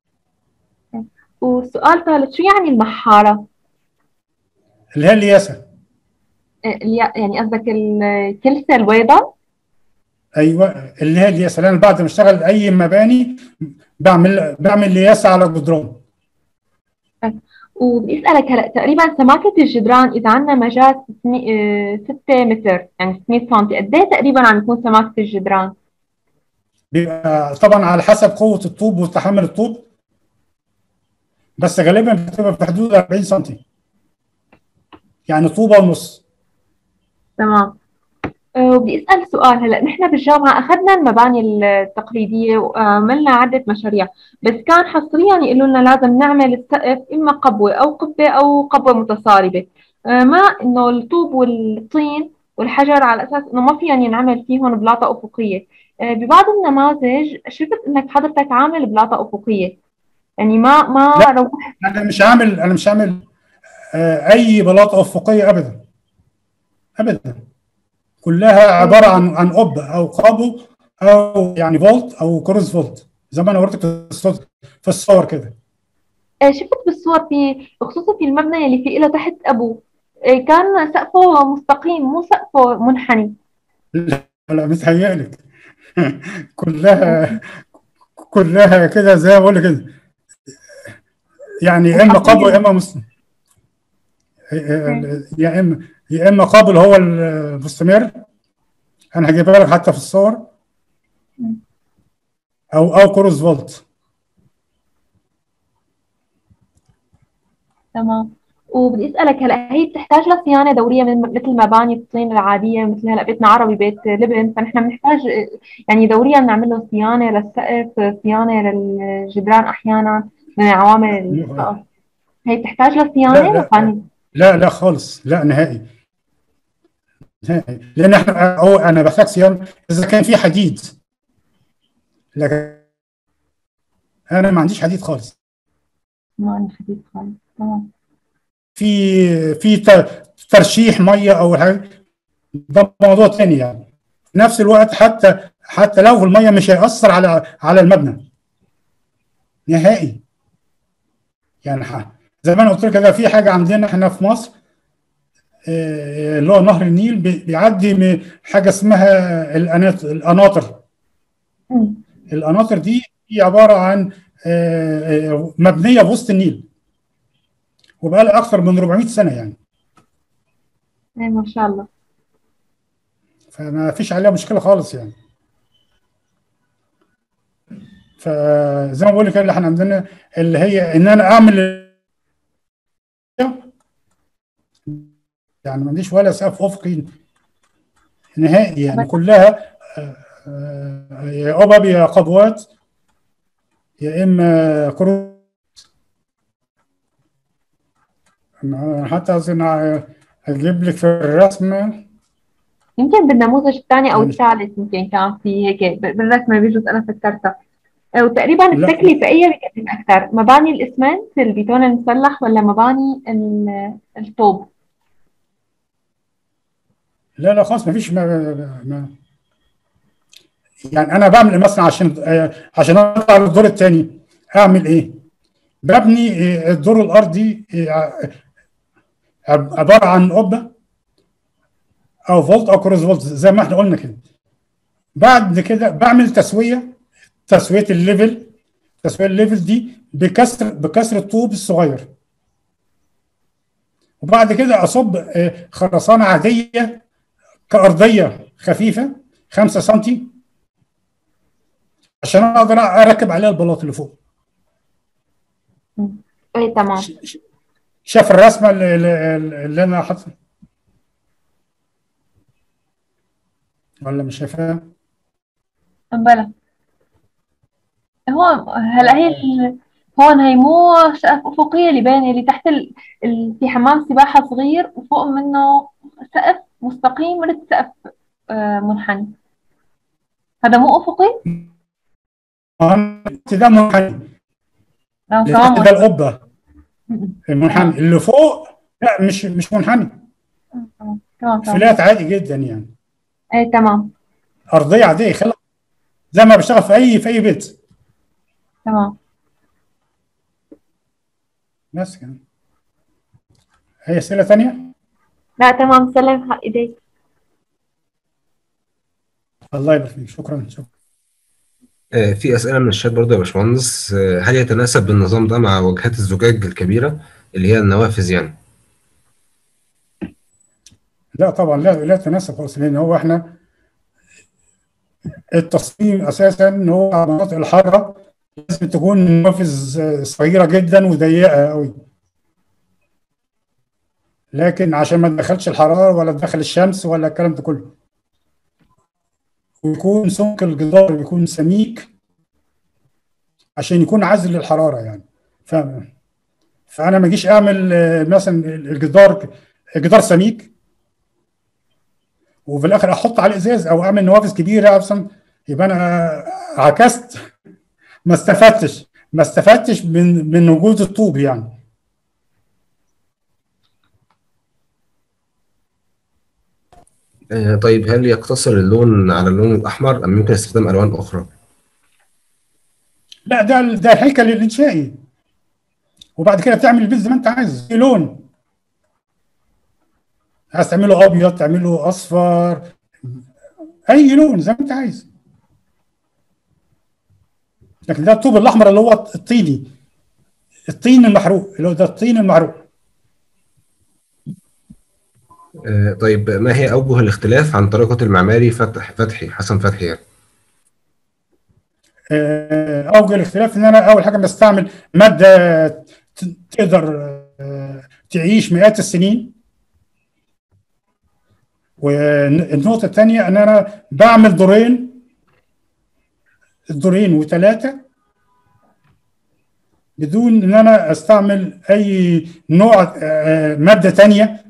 وسؤال ثالث، شو يعني المحاره؟ اللي هي الياسه. يعني قصدك الكلسه البيضاء؟ ايوه اللي هي الياسه، لان بعد ما اشتغل اي مباني بعمل لياسه على الجدران. وبدي اسالك هلا، تقريبا سماكه الجدران اذا عندنا مجاز 6 متر يعني 600 سم، قد ايه تقريبا عم يكون سماكه الجدران؟ بيبقى طبعا على حسب قوه الطوب وتحمل الطوب، بس غالبا بتبقى في حدود 40 سم، يعني طوبه ونص. تمام. وبدي اسال سؤال، هلا نحن بالجامعه اخذنا المباني التقليديه وعملنا عده مشاريع، بس كان حصريا يقولوا لنا لازم نعمل السقف اما قبوه او قبه او قبوه متصاربه، مع انه الطوب والطين والحجر على اساس انه ما فيهم ينعمل فيهم بلاطه افقيه. ببعض النماذج شفت انك حضرتك عامل بلاطه افقيه، يعني ما لا روح. انا مش عامل اي بلاطه افقيه ابدا ابدا، كلها عباره عن قبه او قابو او يعني فولت او كروز فولت زي ما انا وريتك في الصور كده. شفت بالصور، خصوصا في المبنى اللي في له تحت ابو، كان سقفه مستقيم مو سقفه منحني. لا متهيألك. كلها كده زي ما بقول لك كده، يعني يا اما قابل يا اما يا اما قابل هو المستمر، انا هجيبها لك حتى في الصور، او كروز فولت. تمام. وبدي اسالك هلا، هي بتحتاج لصيانه دوريه مثل مباني الطين العاديه، مثل هلا بيتنا عربي بيت لبن، فنحن بنحتاج يعني دوريا نعمل له صيانه للسقف، صيانه للجدران احيانا من عوامل السقف. هي بتحتاج لصيانه لا خالص، لا نهائي. لان انا بحتاج صيانه اذا كان في حديد، لكن انا ما عنديش حديد خالص. ما عندي حديد خالص. تمام. في ترشيح ميه او حاجه، ده موضوع ثاني يعني. في نفس الوقت حتى لو الميه مش هيأثر على المبنى نهائي يعني. زي ما انا قلت لك كده، في حاجه عندنا احنا في مصر اللي هو نهر النيل بيعدي من حاجه اسمها القناطر. القناطر دي هي عباره عن مبنيه في وسط النيل، وبقى لها اكثر من 400 سنه يعني. ما شاء الله. فما فيش عليها مشكله خالص يعني. فزي ما بقول لك اللي احنا عندنا اللي هي ان انا اعمل يعني ما عنديش ولا سقف افقي نهائي يعني، كلها يا قبب يا قبوات يا اما كروت. حتى اجيب لك في الرسمه، يمكن بالنموذج الثاني او الثالث يمكن كان في هيك بالرسمه بيجوز انا فكرتها. وتقريبا لا التكلفة أي بيكلف أكثر، مباني الإسمنت البيتون المسلح ولا مباني الطوب؟ لا لا خالص، مفيش يعني انا بعمل مثلا عشان اطلع للدور الثاني اعمل ايه؟ ببني الدور الارضي عباره عن قبه او فولت او كروس فولت زي ما احنا قلنا كده. بعد كده بعمل تسويه الليفل. تسويه الليفل دي بكسر الطوب الصغير، وبعد كده اصب خرسانه عاديه كارضيه خفيفه 5 سم عشان اقدر اركب عليها البلاط اللي فوق. اي تمام. شاف الرسمه اللي انا حاططها ولا مش شايفها؟ بلى هو هلا هي هون هي مو سقف افقيه اللي باينه، اللي تحت في حمام سباحه صغير وفوق منه سقف مستقيم ورد سقف منحني، هذا مو افقي؟ ده منحني. تمام. ده القبه المنحني اللي فوق لا مش منحني، تمام فلات عادي جدا يعني. اي تمام. ارضيه عاديه خلق زي ما بشتغل في اي بيت. تمام. بس كده. هي اسئله ثانيه؟ لا تمام، سلم حق ايديك. الله يبارك فيك، شكرا. في أسئلة من الشات برضه يا باشمهندس. هل يتناسب النظام ده مع واجهات الزجاج الكبيرة اللي هي النوافذ يعني؟ لا طبعا لا تناسب خالص، لان هو احنا التصميم اساسا ان هو على مناطق الحاره لازم تكون النوافذ صغيره جدا وضيقه قوي، لكن عشان ما تدخلش الحراره ولا تدخل الشمس ولا الكلام ده كله، ويكون سمك الجدار يكون سميك عشان يكون عازل للحراره يعني. فانا ما اجيش اعمل مثلا الجدار سميك وفي الاخر احط عليه ازاز او اعمل نوافذ كبيره اصلا، يبقى انا عكست، ما استفدتش من وجود الطوب يعني. طيب هل يقتصر اللون على اللون الأحمر أم يمكن استخدام ألوان أخرى؟ لا ده الهيكل الانشائي، وبعد كده بتعمل البيت زي ما انت عايز، في لون عايز تعمله ابيض تعمله اصفر، اي لون زي ما انت عايز. لكن ده الطوب الاحمر اللي هو الطين المحروق، اللي هو ده الطين المحروق. طيب ما هي أوجه الاختلاف عن طريقة المعماري حسن فتحي يعني؟ اوجه الاختلاف ان انا اول حاجه بستعمل ماده تقدر تعيش مئات السنين، والنقطه الثانيه ان انا بعمل دورين وثلاثه بدون ان انا استعمل اي نوع ماده ثانيه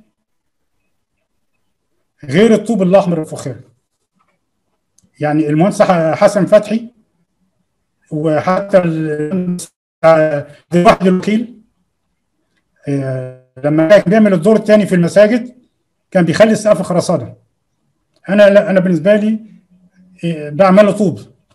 غير الطوب الاحمر الفخاري. يعني المهندس حسن فتحي وحتى واحد الوكيل لما كان بيعمل الدور الثاني في المساجد كان بيخلي السقف خرسانه. انا بالنسبه لي بعمله طوب.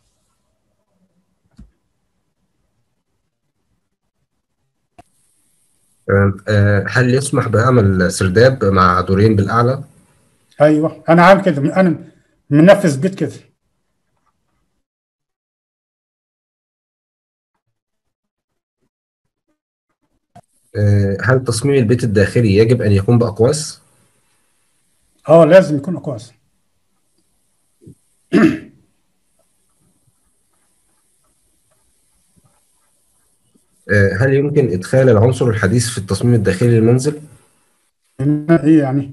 هل يسمح بعمل سرداب مع دورين بالأعلى؟ ايوه انا عامل كده، انا منفذ بيت كده. هل تصميم البيت الداخلي يجب أن يكون بأقواس؟ لازم يكون أقواس. هل يمكن إدخال العنصر الحديث في التصميم الداخلي للمنزل؟ إيه يعني؟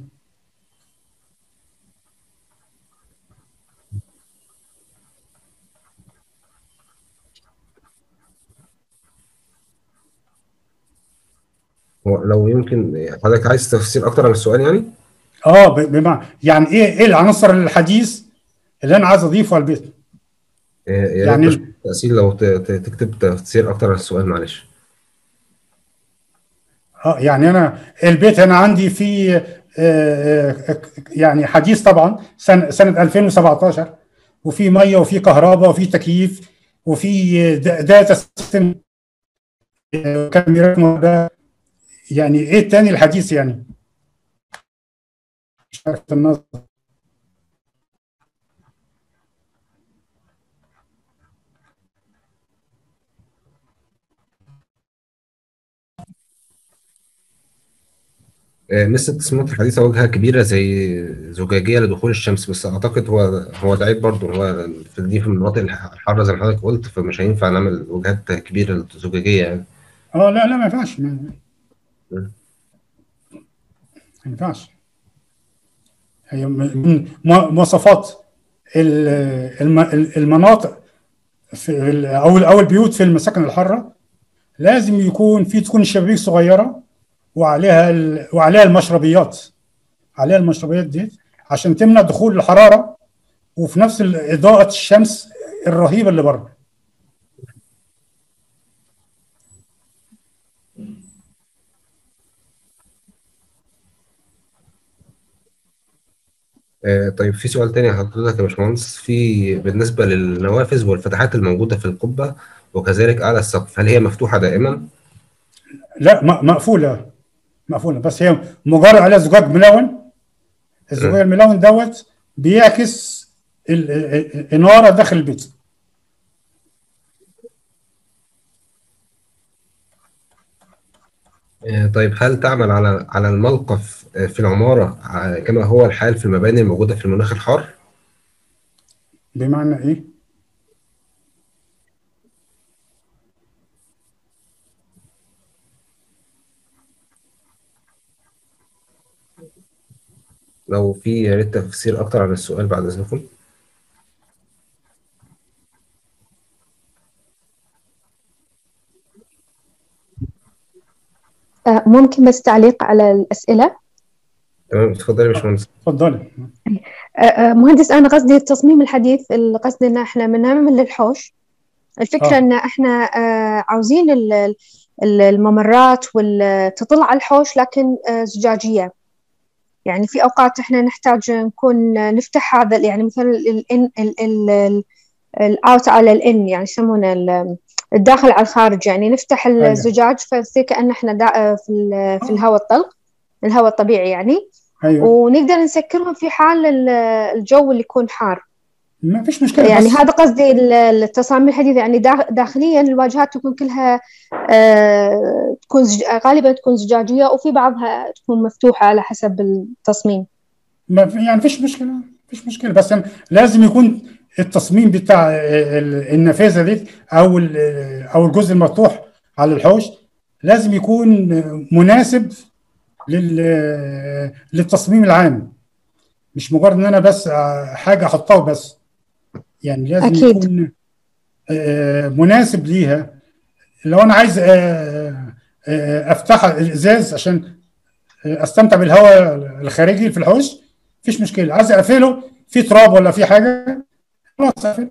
لو يمكن حضرتك عايز تفسير أكتر عن السؤال يعني؟ بمعنى يعني إيه العنصر الحديث اللي أنا عايز أضيفه على البيت؟ يعني تأثير لو تكتب تفسير اكتر على السؤال معلش. يعني انا البيت انا عندي في يعني حديث طبعا سنه 2017، وفي ميه وفي كهرباء وفي تكييف وفي داتا سيستم، كاميرات مراقبة. يعني ايه التاني الحديث يعني؟ مش عارف النظر. لسه التصميمات الحديثة واجهة كبيرة زي زجاجية لدخول الشمس، بس أعتقد هو ده عيب برضه. هو في المناطق الحارة زي ما حضرتك قلت، فمش هينفع نعمل وجهات كبيرة زجاجية يعني. لا ما ينفعش، ما ينفعش. هي من مواصفات المناطق في او البيوت في المساكن الحاره، لازم تكون الشبابيك صغيره وعليها المشربيات، عليها المشربيات دي عشان تمنع دخول الحراره، وفي نفس اضاءه الشمس الرهيبه اللي بره. طيب في سؤال تاني حضرتك يا باشمهندس، بالنسبة للنوافذ والفتحات الموجودة في القبة وكذلك أعلى السقف، هل هي مفتوحة دائما؟ لا، مقفوله، بس هي مجرد عليها زجاج ملون. الزجاج الملون دوت بيعكس الإنارة داخل البيت. طيب هل تعمل على الموقف في العمارة كما هو الحال في المباني الموجودة في المناخ الحار؟ بمعنى إيه؟ لو في يا ريت تفسير أكتر عن السؤال بعد إذنكم. ممكن بس تعليق على الأسئلة؟ تمام، اتفضلي يا باشمهندس. اتفضلي. مهندس، أنا قصدي التصميم الحديث، القصد إن إحنا بنعمل الحوش. الفكرة إن إحنا عاوزين الممرات تطل على الحوش، لكن زجاجية. يعني في أوقات إحنا نحتاج نكون نفتح هذا، يعني مثلا الأوت على الإن، يعني يسمونه الداخل على الخارج، يعني نفتح الزجاج فيصير كأن إحنا في الهواء الطلق، الهواء الطبيعي يعني. أيوة. ونقدر نسكرهم في حال الجو اللي يكون حار. ما فيش مشكلة. يعني هذا قصدي التصاميم الحديثة، يعني داخليا الواجهات تكون كلها تكون غالبا تكون زجاجية، وفي بعضها تكون مفتوحة على حسب التصميم. يعني فيش مشكلة، بس لازم يكون التصميم بتاع النافذة دي أو الجزء المفتوح على الحوش لازم يكون مناسب للتصميم العام، مش مجرد ان انا بس حاجه احطها بس. يعني لازم أكيد يكون مناسب ليها. لو انا عايز افتح الازاز عشان استمتع بالهواء الخارجي في الحوش، مفيش مشكله. عايز اقفله في تراب ولا في حاجه، خلاص اقفل.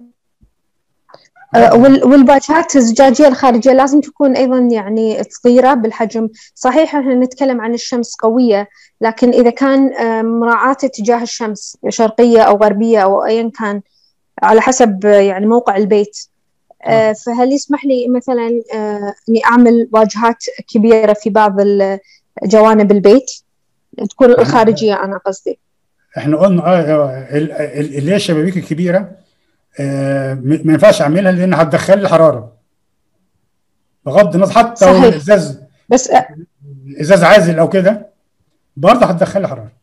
والواجهات الزجاجيه الخارجيه لازم تكون ايضا يعني صغيره بالحجم. صحيح احنا نتكلم عن الشمس قويه، لكن اذا كان مراعاه اتجاه الشمس شرقيه او غربيه او ايا كان على حسب يعني موقع البيت، فهل يسمح لي مثلا اني اعمل واجهات كبيره في بعض جوانب البيت تكون الخارجيه؟ انا قصدي احنا قلنا اللي هي الشبابيك الكبيره ما ينفعش اعملها لان هتدخل لي حراره، بغض النظر حتى لو الازاز بس ازاز عازل او كده برضه هتدخل لي حراره.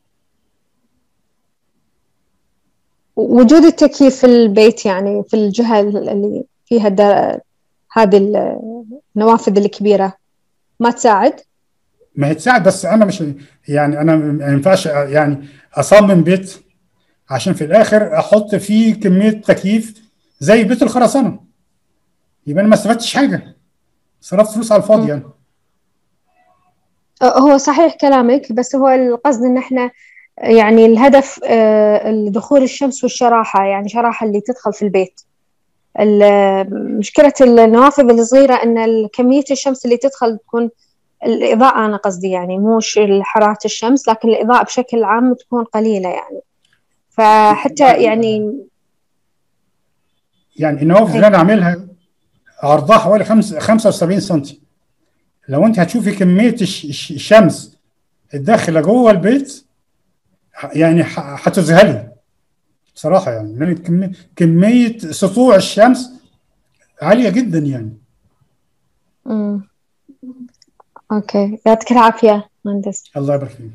وجود التكييف في البيت يعني في الجهه اللي فيها هذه النوافذ الكبيره ما تساعد؟ ما هي تساعد، بس انا مش يعني انا ما ينفعش يعني اصمم بيت عشان في الاخر احط فيه كميه تكييف زي بيت الخرسانه، يبقى انا ما استفدتش حاجه، صرفت فلوس على الفاضي يعني. هو صحيح كلامك، بس هو القصد ان احنا يعني الهدف دخول الشمس والشراحه، يعني شراحه اللي تدخل في البيت، مشكلة النوافذ الصغيرة أن كمية الشمس اللي تدخل تكون الإضاءة، أنا قصدي يعني مش حرارة الشمس، لكن الإضاءة بشكل عام تكون قليلة يعني. فحتى يعني النوافذ اللي أنا أعملها عرضها حوالي 75 سنتي. لو أنت هتشوفي كمية الشمس الداخلة جوه البيت يعني هتذهلي بصراحة، يعني لأن كمية سطوع الشمس عالية جدا يعني. اوكي، يعطيك العافية مهندس. الله يبارك فيك.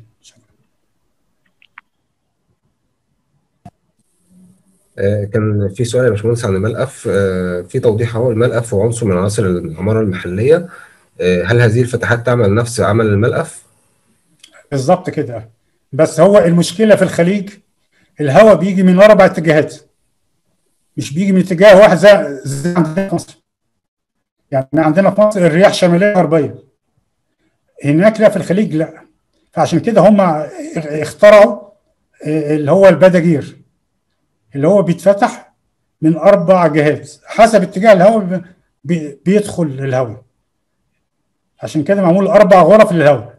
كان في سؤال يا باشمهندس عن الملقف. في توضيح اهو، الملقف هو عنصر من عناصر العمارة المحلية. هل هذه الفتحات تعمل نفس عمل الملقف؟ بالظبط كده، بس هو المشكلة في الخليج الهواء بيجي من 4 اتجاهات، مش بيجي من اتجاه واحد زي عندنا في مصر. يعني عندنا في مصر الرياح شمالية غربية، هناك لا، في الخليج لا. فعشان كده هم اخترعوا اللي هو البداجير، اللي هو بيتفتح من 4 جهات حسب اتجاه الهواء بيدخل الهواء. عشان كده معمول 4 غرف للهواء.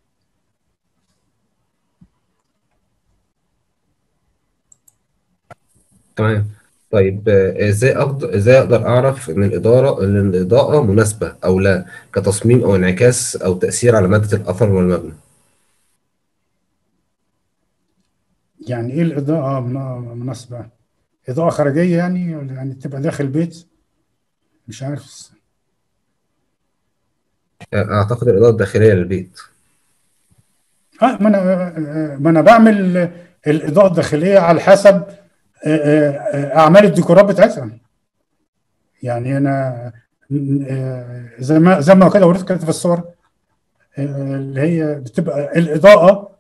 تمام. طيب ازاي اقدر اعرف ان الاضاءة مناسبة او لا، كتصميم او انعكاس او تأثير على مادة الاثر والمبنى؟ يعني ايه الإضاءة مناسبة؟ إضاءة خارجية يعني تبقى داخل البيت؟ مش عارف. اعتقد الاضاءة الداخلية للبيت. ما انا بعمل الإضاءة الداخلية على حسب أعمال الديكورات بتاعتها. يعني أنا زي ما كده وريتك كده في الصور، اللي هي بتبقى الإضاءة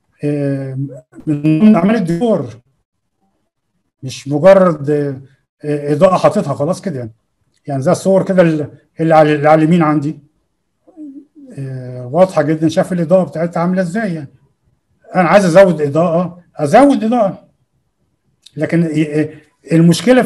من أعمال الديكور، مش مجرد إضاءة حاططها خلاص كده يعني زي الصور كده اللي على اليمين عندي واضحة جدا، شاف الإضاءة بتاعتها عاملة إزاي. يعني أنا عايز أزود إضاءة أزود إضاءة، لكن المشكلة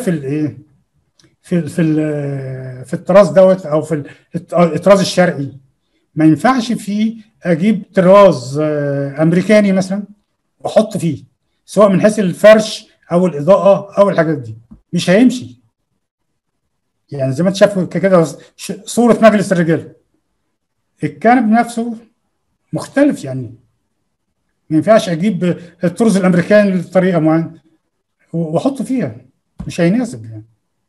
في الطراز دوت او في الطراز الشرقي. ما ينفعش فيه اجيب طراز امريكاني مثلا واحط فيه، سواء من حيث الفرش او الاضاءه او الحاجات دي، مش هيمشي. يعني زي ما انت شايف كده صوره مجلس الرجال، الكنب نفسه مختلف. يعني ما ينفعش اجيب الطرز الامريكاني بطريقه معينه واحطه فيها، مش هيناسب يعني.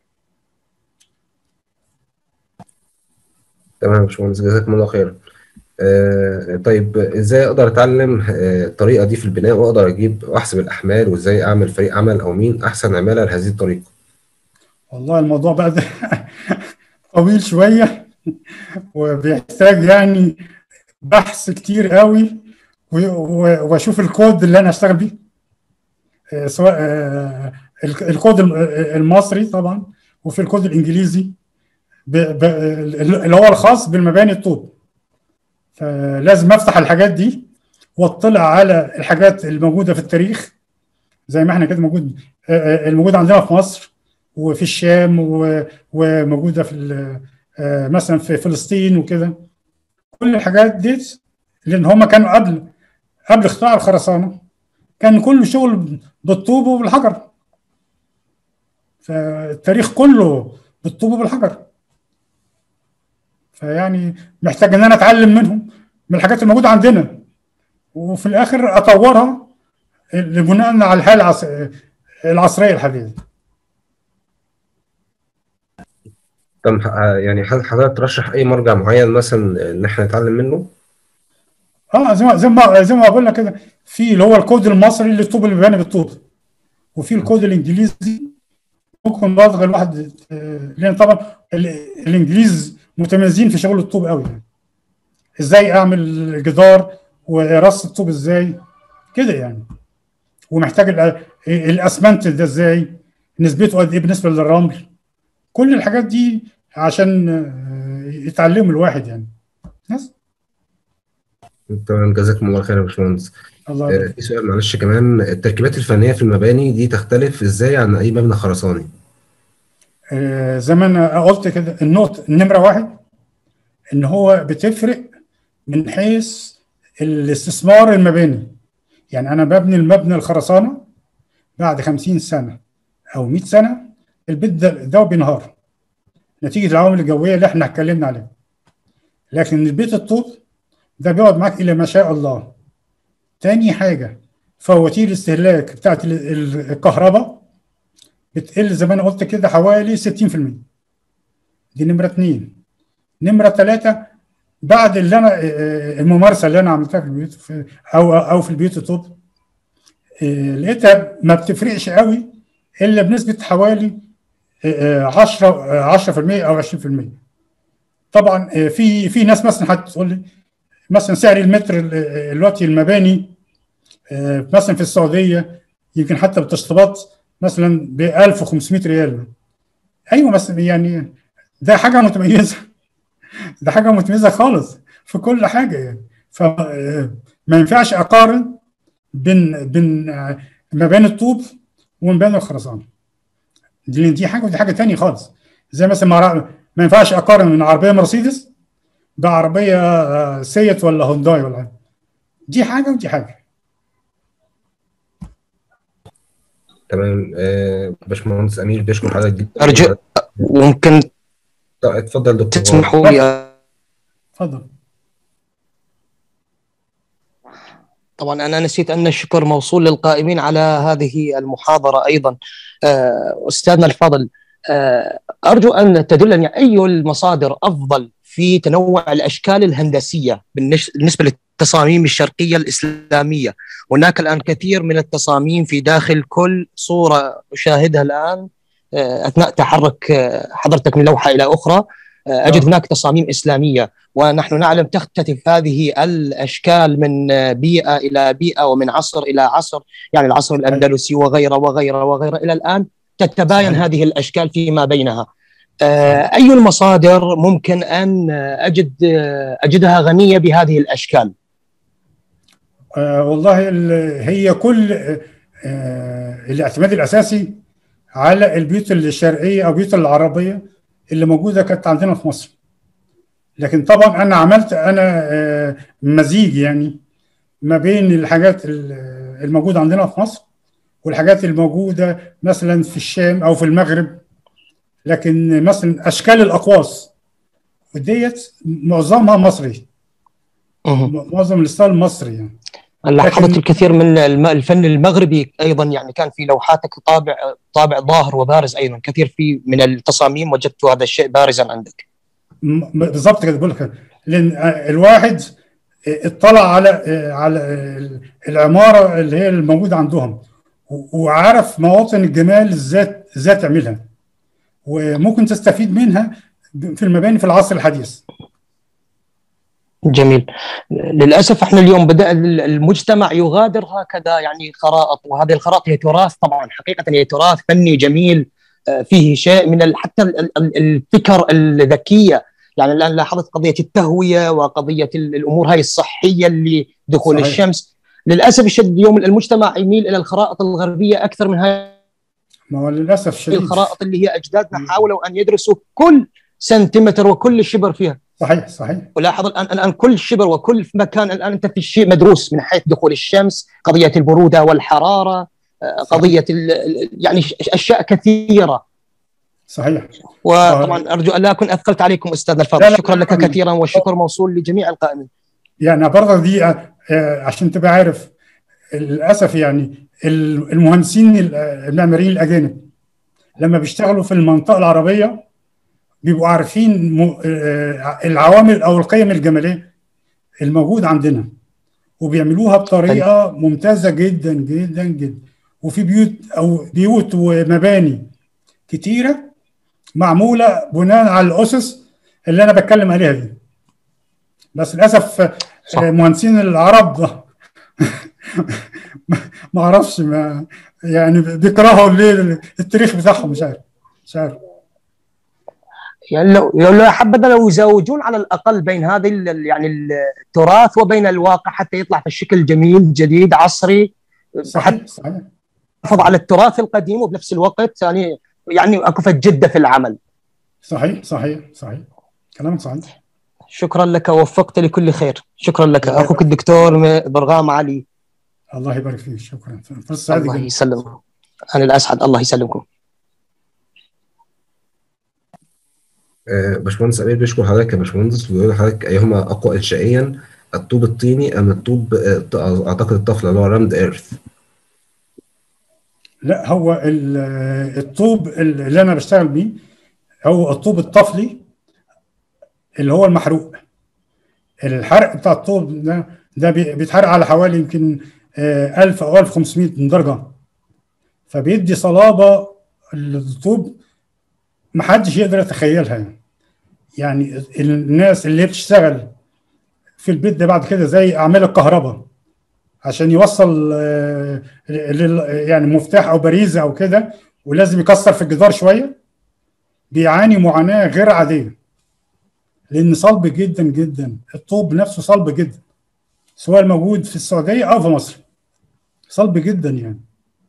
تمام يا باشمهندس، جزاكم الله خيرا. طيب ازاي اقدر اتعلم الطريقة دي في البناء، واقدر اجيب واحسب الاحمال، وازاي اعمل فريق عمل، او مين احسن عمالة لهذه الطريقة؟ والله الموضوع بقى ده طويل شوية وبيحتاج يعني بحث كتير قوي، واشوف الكود اللي انا اشتغل بيه، سواء الكود المصري طبعا، وفي الكود الانجليزي اللي هو الخاص بالمباني الطوب. فلازم افتح الحاجات دي واطلع على الحاجات الموجودة في التاريخ، زي ما احنا كده الموجود عندنا في مصر وفي الشام وموجودة في مثلا في فلسطين وكده. كل الحاجات دي لان هم كانوا قبل اختراع الخرسانه كان كل شغل بالطوب وبالحجر، فالتاريخ كله بالطوب وبالحجر. فيعني محتاج ان انا اتعلم منهم، من الحاجات الموجوده عندنا، وفي الاخر اطورها بناء على الحاله العصريه الحديثه. طب يعني حضرتك ترشح اي مرجع معين مثلا ان احنا نتعلم منه؟ زي ما بقول لك كده، في اللي هو الكود المصري للطوب اللي بيبان بالطوب، وفي الكود الانجليزي ممكن برضه الواحد، لان طبعا الانجليز متميزين في شغل الطوب قوي. يعني ازاي اعمل جدار ورص الطوب ازاي كده يعني، ومحتاج الاسمنت ده ازاي، نسبته قد ايه بالنسبه للرمل. كل الحاجات دي عشان يتعلموا الواحد يعني. بس تمام، جزاكم الله خير يا باشمهندس. الله يبارك. في سؤال معلش كمان، التركيبات الفنية في المباني دي تختلف ازاي عن اي مبنى خرساني؟ زي ما انا قلت كده، النقطه نمره واحد ان هو بتفرق من حيث الاستثمار المباني. يعني انا ببني المبنى الخرسانه بعد 50 سنه او 100 سنه البيت ده بينهار نتيجه العوامل الجويه اللي احنا اتكلمنا عليها. لكن البيت الطوب ده بيقعد معاك الى ما شاء الله. تاني حاجه، فواتير الاستهلاك بتاعت الكهرباء بتقل زي ما انا قلت كده حوالي 60%. دي نمره 2. نمره 3، بعد اللي انا الممارسه اللي انا عملتها في البيوت او في البيوت الطوب، لقيتها ما بتفرقش قوي الا بنسبه حوالي 10% او 20%. طبعا في ناس مثلا هتقول لي مثلا سعر المتر دلوقتي المباني مثلا في السعوديه يمكن حتى بالتشطيبات مثلا ب 1500 ريال. ايوه مثلا يعني ده حاجه متميزه، ده حاجه متميزه خالص في كل حاجه يعني. فما ينفعش اقارن بين مباني الطوب ومباني الخرسانه. دي حاجه ودي حاجه ثانيه خالص. زي مثلا ما ينفعش اقارن من عربيه مرسيدس بعربيه سيت ولا هونداي ولا حاجه. دي حاجه ودي حاجه. تمام. باشمهندس امير بشكر حضرتك جدا. ارجو ممكن اتفضل دكتور. تسمحوا لي. اتفضل. طبعا أنا نسيت أن الشكر موصول للقائمين على هذه المحاضرة أيضا. أستاذنا الفاضل، أرجو أن تدلني أي المصادر أفضل في تنوع الأشكال الهندسية بالنسبة للتصاميم الشرقية الإسلامية. هناك الآن كثير من التصاميم في داخل كل صورة أشاهدها الآن أثناء تحرك حضرتك من لوحة إلى أخرى، أجد هناك تصاميم إسلامية، ونحن نعلم تختلف هذه الأشكال من بيئة إلى بيئة ومن عصر إلى عصر، يعني العصر الأندلسي وغيره وغيره وغيره إلى الآن تتباين هذه الأشكال فيما بينها. أي المصادر ممكن أن أجدها غنية بهذه الأشكال؟ والله هي كل الاعتماد الأساسي على البيوت الشرقية أو البيوت العربية اللي موجودة كانت عندنا في مصر. لكن طبعا أنا عملت مزيج يعني ما بين الحاجات الموجودة عندنا في مصر والحاجات الموجودة مثلا في الشام أو في المغرب. لكن مثلا أشكال الأقواس وديت معظمها مصري، معظم الستايل المصري يعني. لاحظت الكثير من الفن المغربي ايضا، يعني كان في لوحاتك طابع ظاهر وبارز ايضا. كثير في من التصاميم وجدت هذا الشيء بارزا عندك. بالضبط كده بقول لك، لان الواحد اطلع على العماره اللي هي الموجوده عندهم وعارف مواطن الجمال ازاي تعملها وممكن تستفيد منها في المباني في العصر الحديث. جميل. للأسف احنا اليوم بدأ المجتمع يغادر هكذا يعني خرائط، وهذه الخرائط هي تراث، طبعا حقيقة هي تراث فني جميل فيه شيء من حتى الفكر الذكية. يعني الآن لاحظت قضية التهوية وقضية الأمور هاي الصحية اللي دخول صحيح. الشمس. للأسف الشديد اليوم المجتمع يميل إلى الخرائط الغربية أكثر من هاي. ما هو للأسف الشديد الخرائط اللي هي أجدادنا حاولوا أن يدرسوا كل سنتيمتر وكل شبر فيها. صحيح. ولاحظ الآن كل شبر وكل مكان الآن أنت في شيء مدروس من حيث دخول الشمس، قضية البرودة والحرارة، قضية يعني أشياء كثيرة. صحيح. وطبعا أرجو أن لا أكون أثقلت عليكم أستاذ الفاضل. شكرا لك كثيرا والشكر موصول لجميع القائمين. يعني برضه دي عشان تبقى عارف، للأسف يعني المهندسين المعماريين الأجانب لما بيشتغلوا في المنطقة العربية بيبقوا عارفين العوامل أو القيم الجمالية الموجودة عندنا وبيعملوها بطريقة ممتازة جدا جدا جدا. وفي بيوت ومباني كتيرة معمولة بناء على الأسس اللي أنا بتكلم عليها دي. بس للأسف مهندسين العرب ما أعرفش يعني بيكرهوا التاريخ بتاعهم. مش عارف يعني لو حبذا لو يزوجون على الأقل بين هذه يعني التراث وبين الواقع حتى يطلع في الشكل جميل جديد عصري. صحيح. حفظ على التراث القديم وبنفس الوقت يعني يعني اكفة جدة في العمل. صحيح صحيح صحيح، كلامك صحيح. شكرا لك، ووفقت لكل خير. شكرا لك الله اخوك يبارك. الدكتور برغام علي. الله يبارك فيك، شكرا، فرصة سعيدة الله جدا. يسلمك. انا الاسعد، الله يسلمكم. باشمهندس أمير بيشكر حضرتك يا باشمهندس، وبيقول لحضرتك أيهما أقوى إنشائيا، الطوب الطيني أم الطوب أعتقد الطفلة اللي هو رامد إيرث؟ لا، هو الطوب اللي أنا بشتغل بيه هو الطوب الطفلي اللي هو المحروق. الحرق بتاع الطوب ده بيتحرق على حوالي يمكن 1000 أو 1500 درجة، فبيدي صلابة الطوب محدش يقدر يتخيلها. يعني الناس اللي بتشتغل في البيت ده بعد كده زي أعمال الكهرباء عشان يوصل يعني مفتاح أو باريزة أو كده، ولازم يكسر في الجدار شوية، بيعاني معاناة غير عادية لأن صلب جدا جدا. الطوب نفسه صلب جدا، سواء موجود في السعودية أو في مصر، صلب جدا يعني.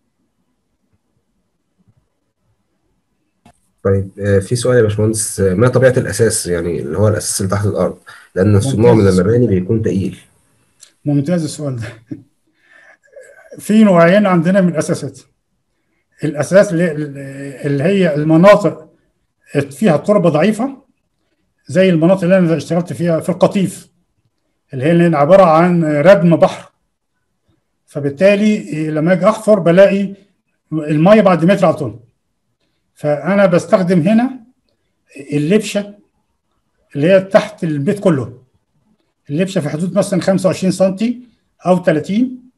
طيب في سؤال يا باشمهندس، ما طبيعة الأساس، يعني اللي هو الأساس اللي تحت الأرض، لأن الصناع من ممتاز المباني السؤال، بيكون تقيل. ممتاز السؤال ده. في نوعين عندنا من الأساسات. الأساس اللي هي المناطق فيها التربة ضعيفة، زي المناطق اللي أنا اشتغلت فيها في القطيف، اللي هي عبارة عن ردم بحر، فبالتالي لما أجي أحفر بلاقي المية بعد متر على طول. فأنا بستخدم هنا اللبشة اللي هي تحت البيت كله، اللبشة في حدود مثلا 25 سنتي أو 30،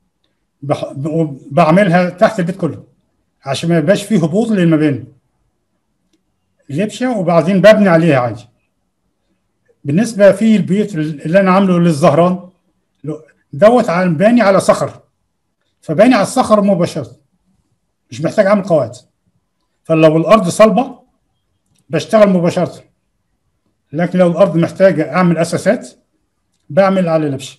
بعملها تحت البيت كله عشان ما يبقاش فيه هبوط للمباني. اللبشة وبعدين ببني عليها عادي. بالنسبة في البيت اللي أنا عامله للزهران دوت باني على صخر، فباني على الصخر مباشرة، مش محتاج أعمل قواعد. فلو الأرض صلبة بشتغل مباشرة، لكن لو الأرض محتاجة أعمل أساسات بعمل على لبشة.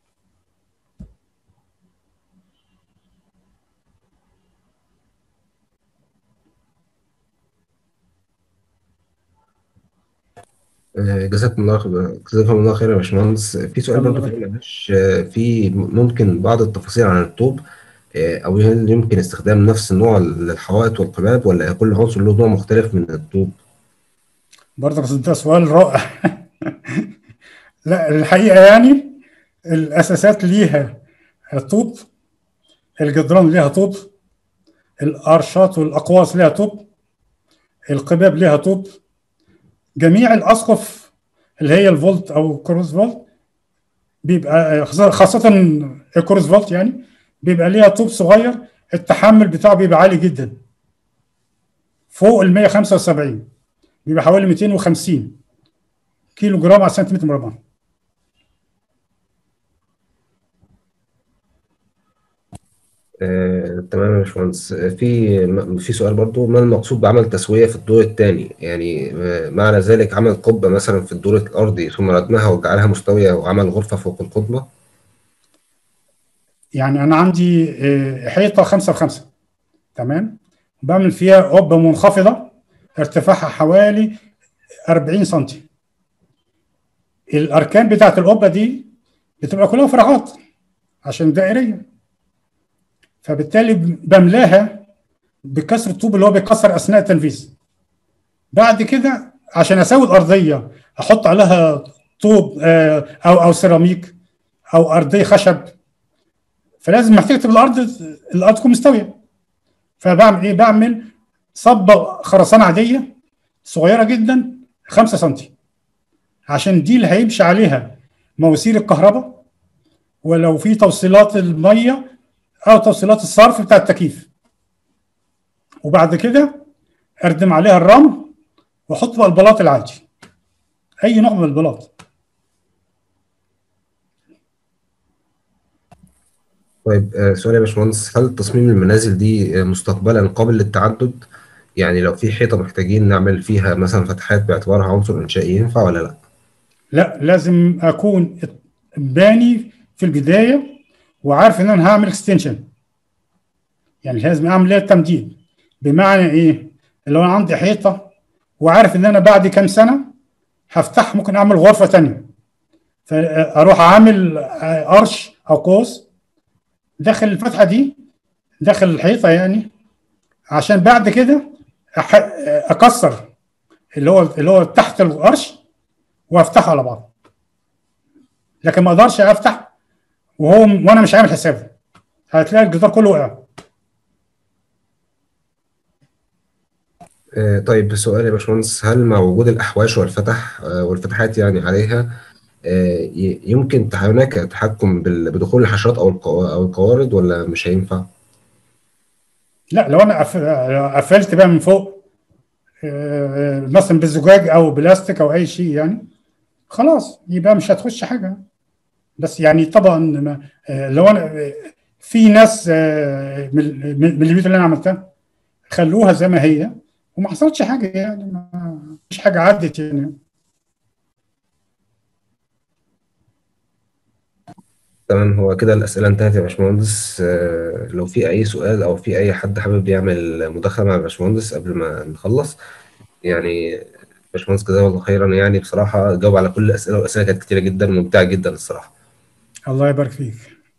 جزاكم الله خير يا باشمهندس. في سؤال برضه معلش، في ممكن بعض التفاصيل عن الطوب، أو هل يمكن استخدام نفس النوع للحوائط والقباب، ولا كل عنصر له نوع مختلف من الطوب؟ برضه بس ده سؤال رائع. لا الحقيقة يعني الأساسات ليها طوب، الجدران ليها طوب، الأرشات والأقواس ليها طوب، القباب ليها طوب، جميع الأسقف اللي هي الفولت أو كروز فولت بيبقى خاصة الكروز فولت يعني بيبقى ليها طوب صغير، التحمل بتاعه بيبقى عالي جدا فوق ال 175، بيبقى حوالي 250 كيلو جرام على سنتيمتر مربع. تمام يا باشمهندس. في سؤال برضو، ما المقصود بعمل تسوية في الدور الثاني؟ يعني معنى ذلك عمل قبة مثلا في الدور الأرضي ثم ردمها وجعلها مستوية وعمل غرفة فوق القبة؟ يعني أنا عندي حيطة 5 في 5، تمام، بعمل فيها قبة منخفضة ارتفاعها حوالي 40 سم. الأركان بتاعت القبة دي بتبقى كلها فراغات عشان دائرية، فبالتالي بملاها بكسر الطوب اللي هو بيتكسر اثناء التنفيذ. بعد كده عشان اسوي الارضيه احط عليها طوب او سيراميك او ارضيه خشب، فلازم محتاج تبقى الارض تكون مستويه. فبعمل ايه؟ بعمل صبه خرسانه عاديه صغيره جدا 5 سم، عشان دي اللي هيمشي عليها مواسير الكهرباء، ولو في توصيلات الميه او توصيلات الصرف بتاع التكييف. وبعد كده اردم عليها الرمل واحط بقى البلاط العادي، اي نوع من البلاط. طيب سؤال يا باشمهندس، هل تصميم المنازل دي مستقبلا قابل للتعدد؟ يعني لو في حيطة محتاجين نعمل فيها مثلا فتحات باعتبارها عنصر إنشائي، ينفع ولا لا؟ لا، لازم اكون باني في البدايه وعارف ان انا هعمل اكستنشن، يعني لازم اعمل لها تمديد. بمعنى ايه؟ اللي هو انا عندي حيطه وعارف ان انا بعد كام سنه هفتح، ممكن اعمل غرفه تانية، فاروح عامل قرش او قوس داخل الفتحه دي، داخل الحيطه يعني، عشان بعد كده اكسر اللي هو تحت القرش وافتحه على بعض. لكن ما اقدرش افتح وانا مش عامل حسابه، هتلاقي الجدار كله وقع. طيب سؤال يا باشمهندس، هل مع وجود الأحواش والفتحات يعني عليها يمكن هناك تحكم بدخول الحشرات أو القوارض ولا مش هينفع؟ لا، لو انا قفلت بقى من فوق مثلا بالزجاج او بلاستيك او اي شيء يعني، خلاص يبقى مش هتخش حاجه. بس يعني طبعا لو انا في ناس من البيوت اللي انا عملتها خلوها زي ما هي وما حصلتش حاجه يعني، ما فيش حاجه عدت يعني. تمام، هو كده الأسئلة انتهت يا باشمهندس. لو في أي سؤال أو في أي حد حابب يعمل مداخلة مع الباشمهندس قبل ما نخلص يعني. باشمهندس جزاه الله خيرا، يعني بصراحة جاوب على كل الأسئلة، والأسئلة كانت كتيرة جدا وممتعة جدا الصراحة. الله يبارك فيك.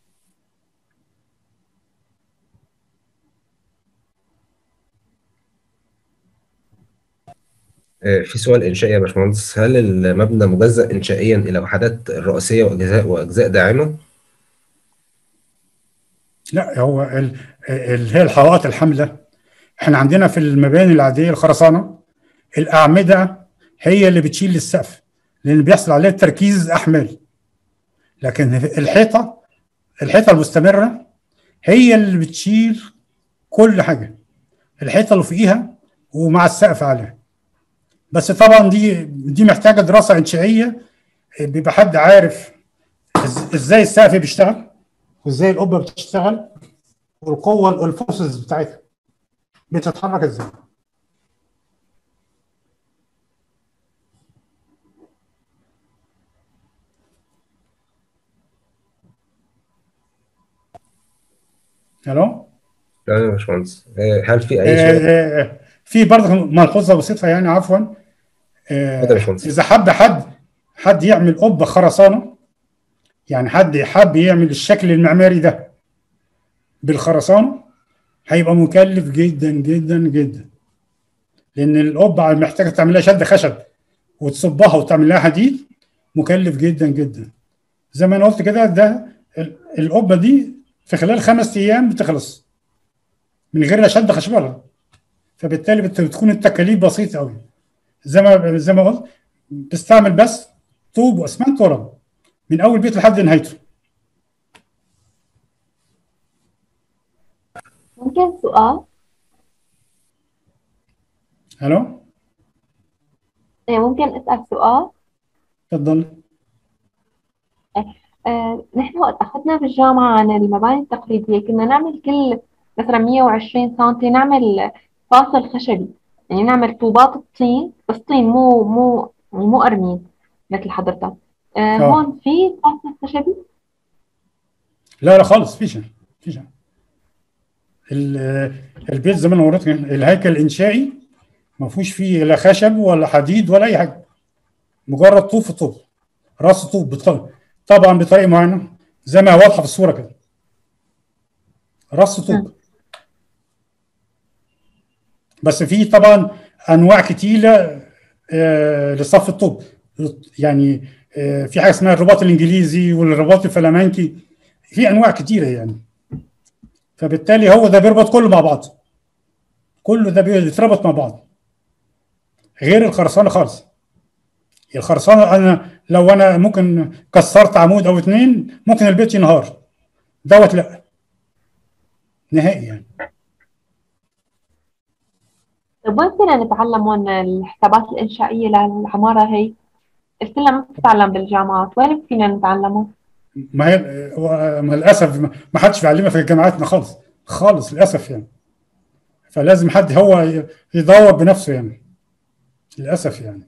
في سؤال إنشائي يا باشمهندس، هل المبنى مجزأ إنشائيا إلى وحدات رئيسية وأجزاء داعمة؟ لا، هو اللي هي الحوائط الحامله، احنا عندنا في المباني العاديه الخرسانه الاعمده هي اللي بتشيل السقف لان بيحصل عليها تركيز احمال. لكن الحيطه المستمره هي اللي بتشيل كل حاجه، الحيطه اللي فوقيها ومع السقف عليها. بس طبعا دي محتاجه دراسه انشائيه، بيبقى حد عارف ازاي السقف بيشتغل وازاي القبه بتشتغل والقوه الفورسز بتاعتها بتتحرك ازاي. الو. تمام يا باشمهندس. هل في أي سؤال؟ في برضه ملحوظه بسيطه يعني، عفوا. اتفضل يا باشمهندس. اذا حب حد يعمل قبه خرسانه، يعني حد حب يعمل الشكل المعماري ده بالخرسانه، هيبقى مكلف جدا جدا جدا، لان القبه محتاجه تعملها شد خشب وتصبها وتعمل لها حديد، مكلف جدا جدا. زي ما انا قلت كده، ده القبه دي في خلال 5 ايام بتخلص من غير لا شد خشب ولا، فبالتالي بتكون التكاليف بسيطه قوي. زي ما قلت، بتستعمل بس طوب واسمنت ورمل من اول بيت لحد نهايته. ممكن سؤال؟ الو. ممكن أسأل سؤال؟ اتفضل. نحن وقت أخذنا في الجامعة عن المباني التقليدية كنا نعمل كل مثلا 120 سنتي نعمل فاصل خشبي، يعني نعمل طوبات الطين، بس طين مو قرميد مثل حضرتك. اه، هون في فاصل خشبي؟ لا لا خالص، فيش البيت زي ما انا وريتك، الهيكل الانشائي ما فيهوش فيه لا خشب ولا حديد ولا اي حاجه، مجرد طوب في طوب، راس طوب طبعا بطريقه معينه زي ما واضحه في الصوره كده، راس طوب. بس في طبعا انواع كتيره لصف الطوب يعني. في حاجه اسمها الرباط الانجليزي والرباط الفلامنكي، في انواع كتيره يعني. فبالتالي هو ده بيربط كله مع بعض، كله ده بيتربط مع بعض، غير الخرسانه خالص. الخرسانه لو انا ممكن كسرت عمود او اتنين ممكن البيت ينهار، دوت لا نهائي يعني. طيب وين فينا نتعلم هون الحسابات الإنشائية للعمارة هي؟ قلت لنا ما بتتعلم بالجامعات، وين فينا نتعلمه؟ ما هي ما للاسف ما حدش بيعلمها في جامعاتنا خالص خالص للاسف يعني. فلازم حد هو يدور بنفسه يعني، للاسف يعني.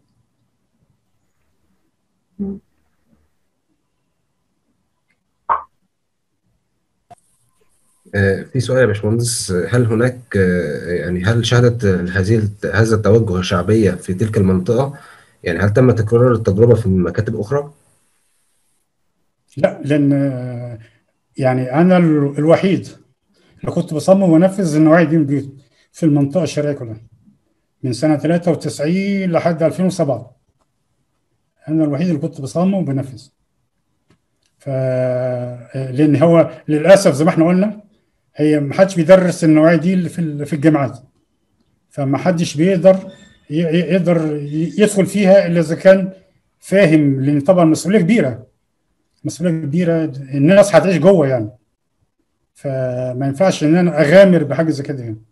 في سؤال يا باشمهندس، هل هناك يعني هل شهدت هذا التوجه شعبية في تلك المنطقة؟ يعني هل تم تكرار التجربة في مكاتب أخرى؟ لا، لان يعني انا الوحيد اللي كنت بصمم وانفذ النوعيه دي من البيوت في المنطقه الشرقيه كلها من سنه 93 لحد 2007. انا الوحيد اللي كنت بصمم وبنفذ. ف لان هو للاسف زي ما احنا قلنا، هي ما حدش بيدرس النوعيه دي اللي في الجامعات، فما حدش بيقدر يقدر يدخل فيها الا اذا كان فاهم، لان طبعا مسؤوليه كبيره، مسؤوليه كبيره، الناس هتعيش جوه يعني. فما ينفعش ان انا اغامر بحاجه زي كده يعني.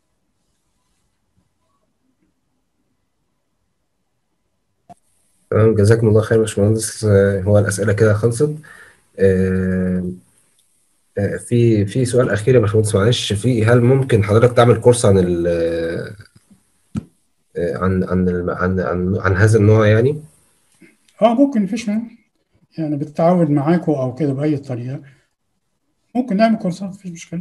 تمام، جزاكم الله خير يا باشمهندس. هو الأسئلة كده خلصت. آه، في سؤال أخير يا باشمهندس، معلش، هل ممكن حضرتك تعمل كورس عن ال عن هذا النوع يعني؟ ممكن، مفيش مانع يعني، بالتعاون معاكم او كده باي طريقه ممكن نعمل كورسات، مفيش مشكله.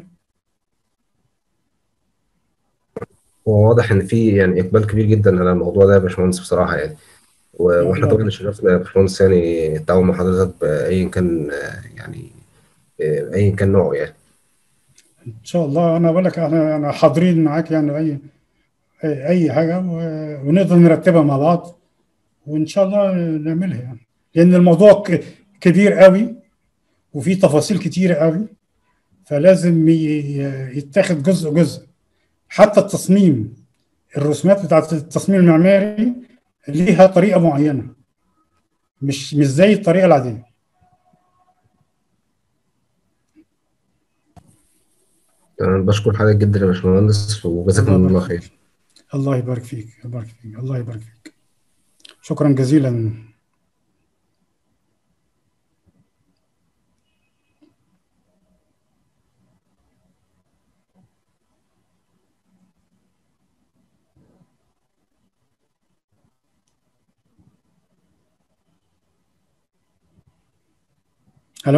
هو واضح إن في يعني إقبال كبير جدا على الموضوع ده يا باشمهندس بصراحة يعني. واحنا الله طبعا يبارك. شرفنا يا باشمهندس يعني التعاون مع حضرتك بأيا كان يعني أيا كان نوعه يعني. ان شاء الله، انا بقول لك احنا حاضرين معاك يعني، اي حاجه ونقدر نرتبها مع بعض، وان شاء الله نعملها يعني. لان الموضوع كبير قوي وفي تفاصيل كتيره قوي، فلازم يتاخد جزء جزء. حتى التصميم، الرسومات بتاعت التصميم المعماري ليها طريقه معينه، مش زي الطريقه العاديه. أنا بشكر حضرتك جدا يا باشمهندس، الله وجزاكم يبارك الله فيك. خير. الله يبارك فيك، يبارك فيك، الله يبارك فيك. شكرا جزيلا. الو.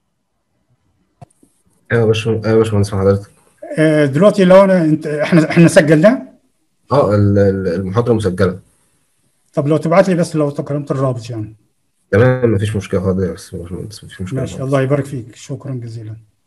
أيوة يا باشمهندس مع حضرتك. دلوقتي لو احنا سجلناه. المحاضرة مسجلة. طب لو تبعت لي بس لو تكرمت الرابط يعني. تمام، مفيش مشكلة خالص يا باشمهندس، مفيش مشكلة ماشي، خالص. الله يبارك فيك، شكرا جزيلا.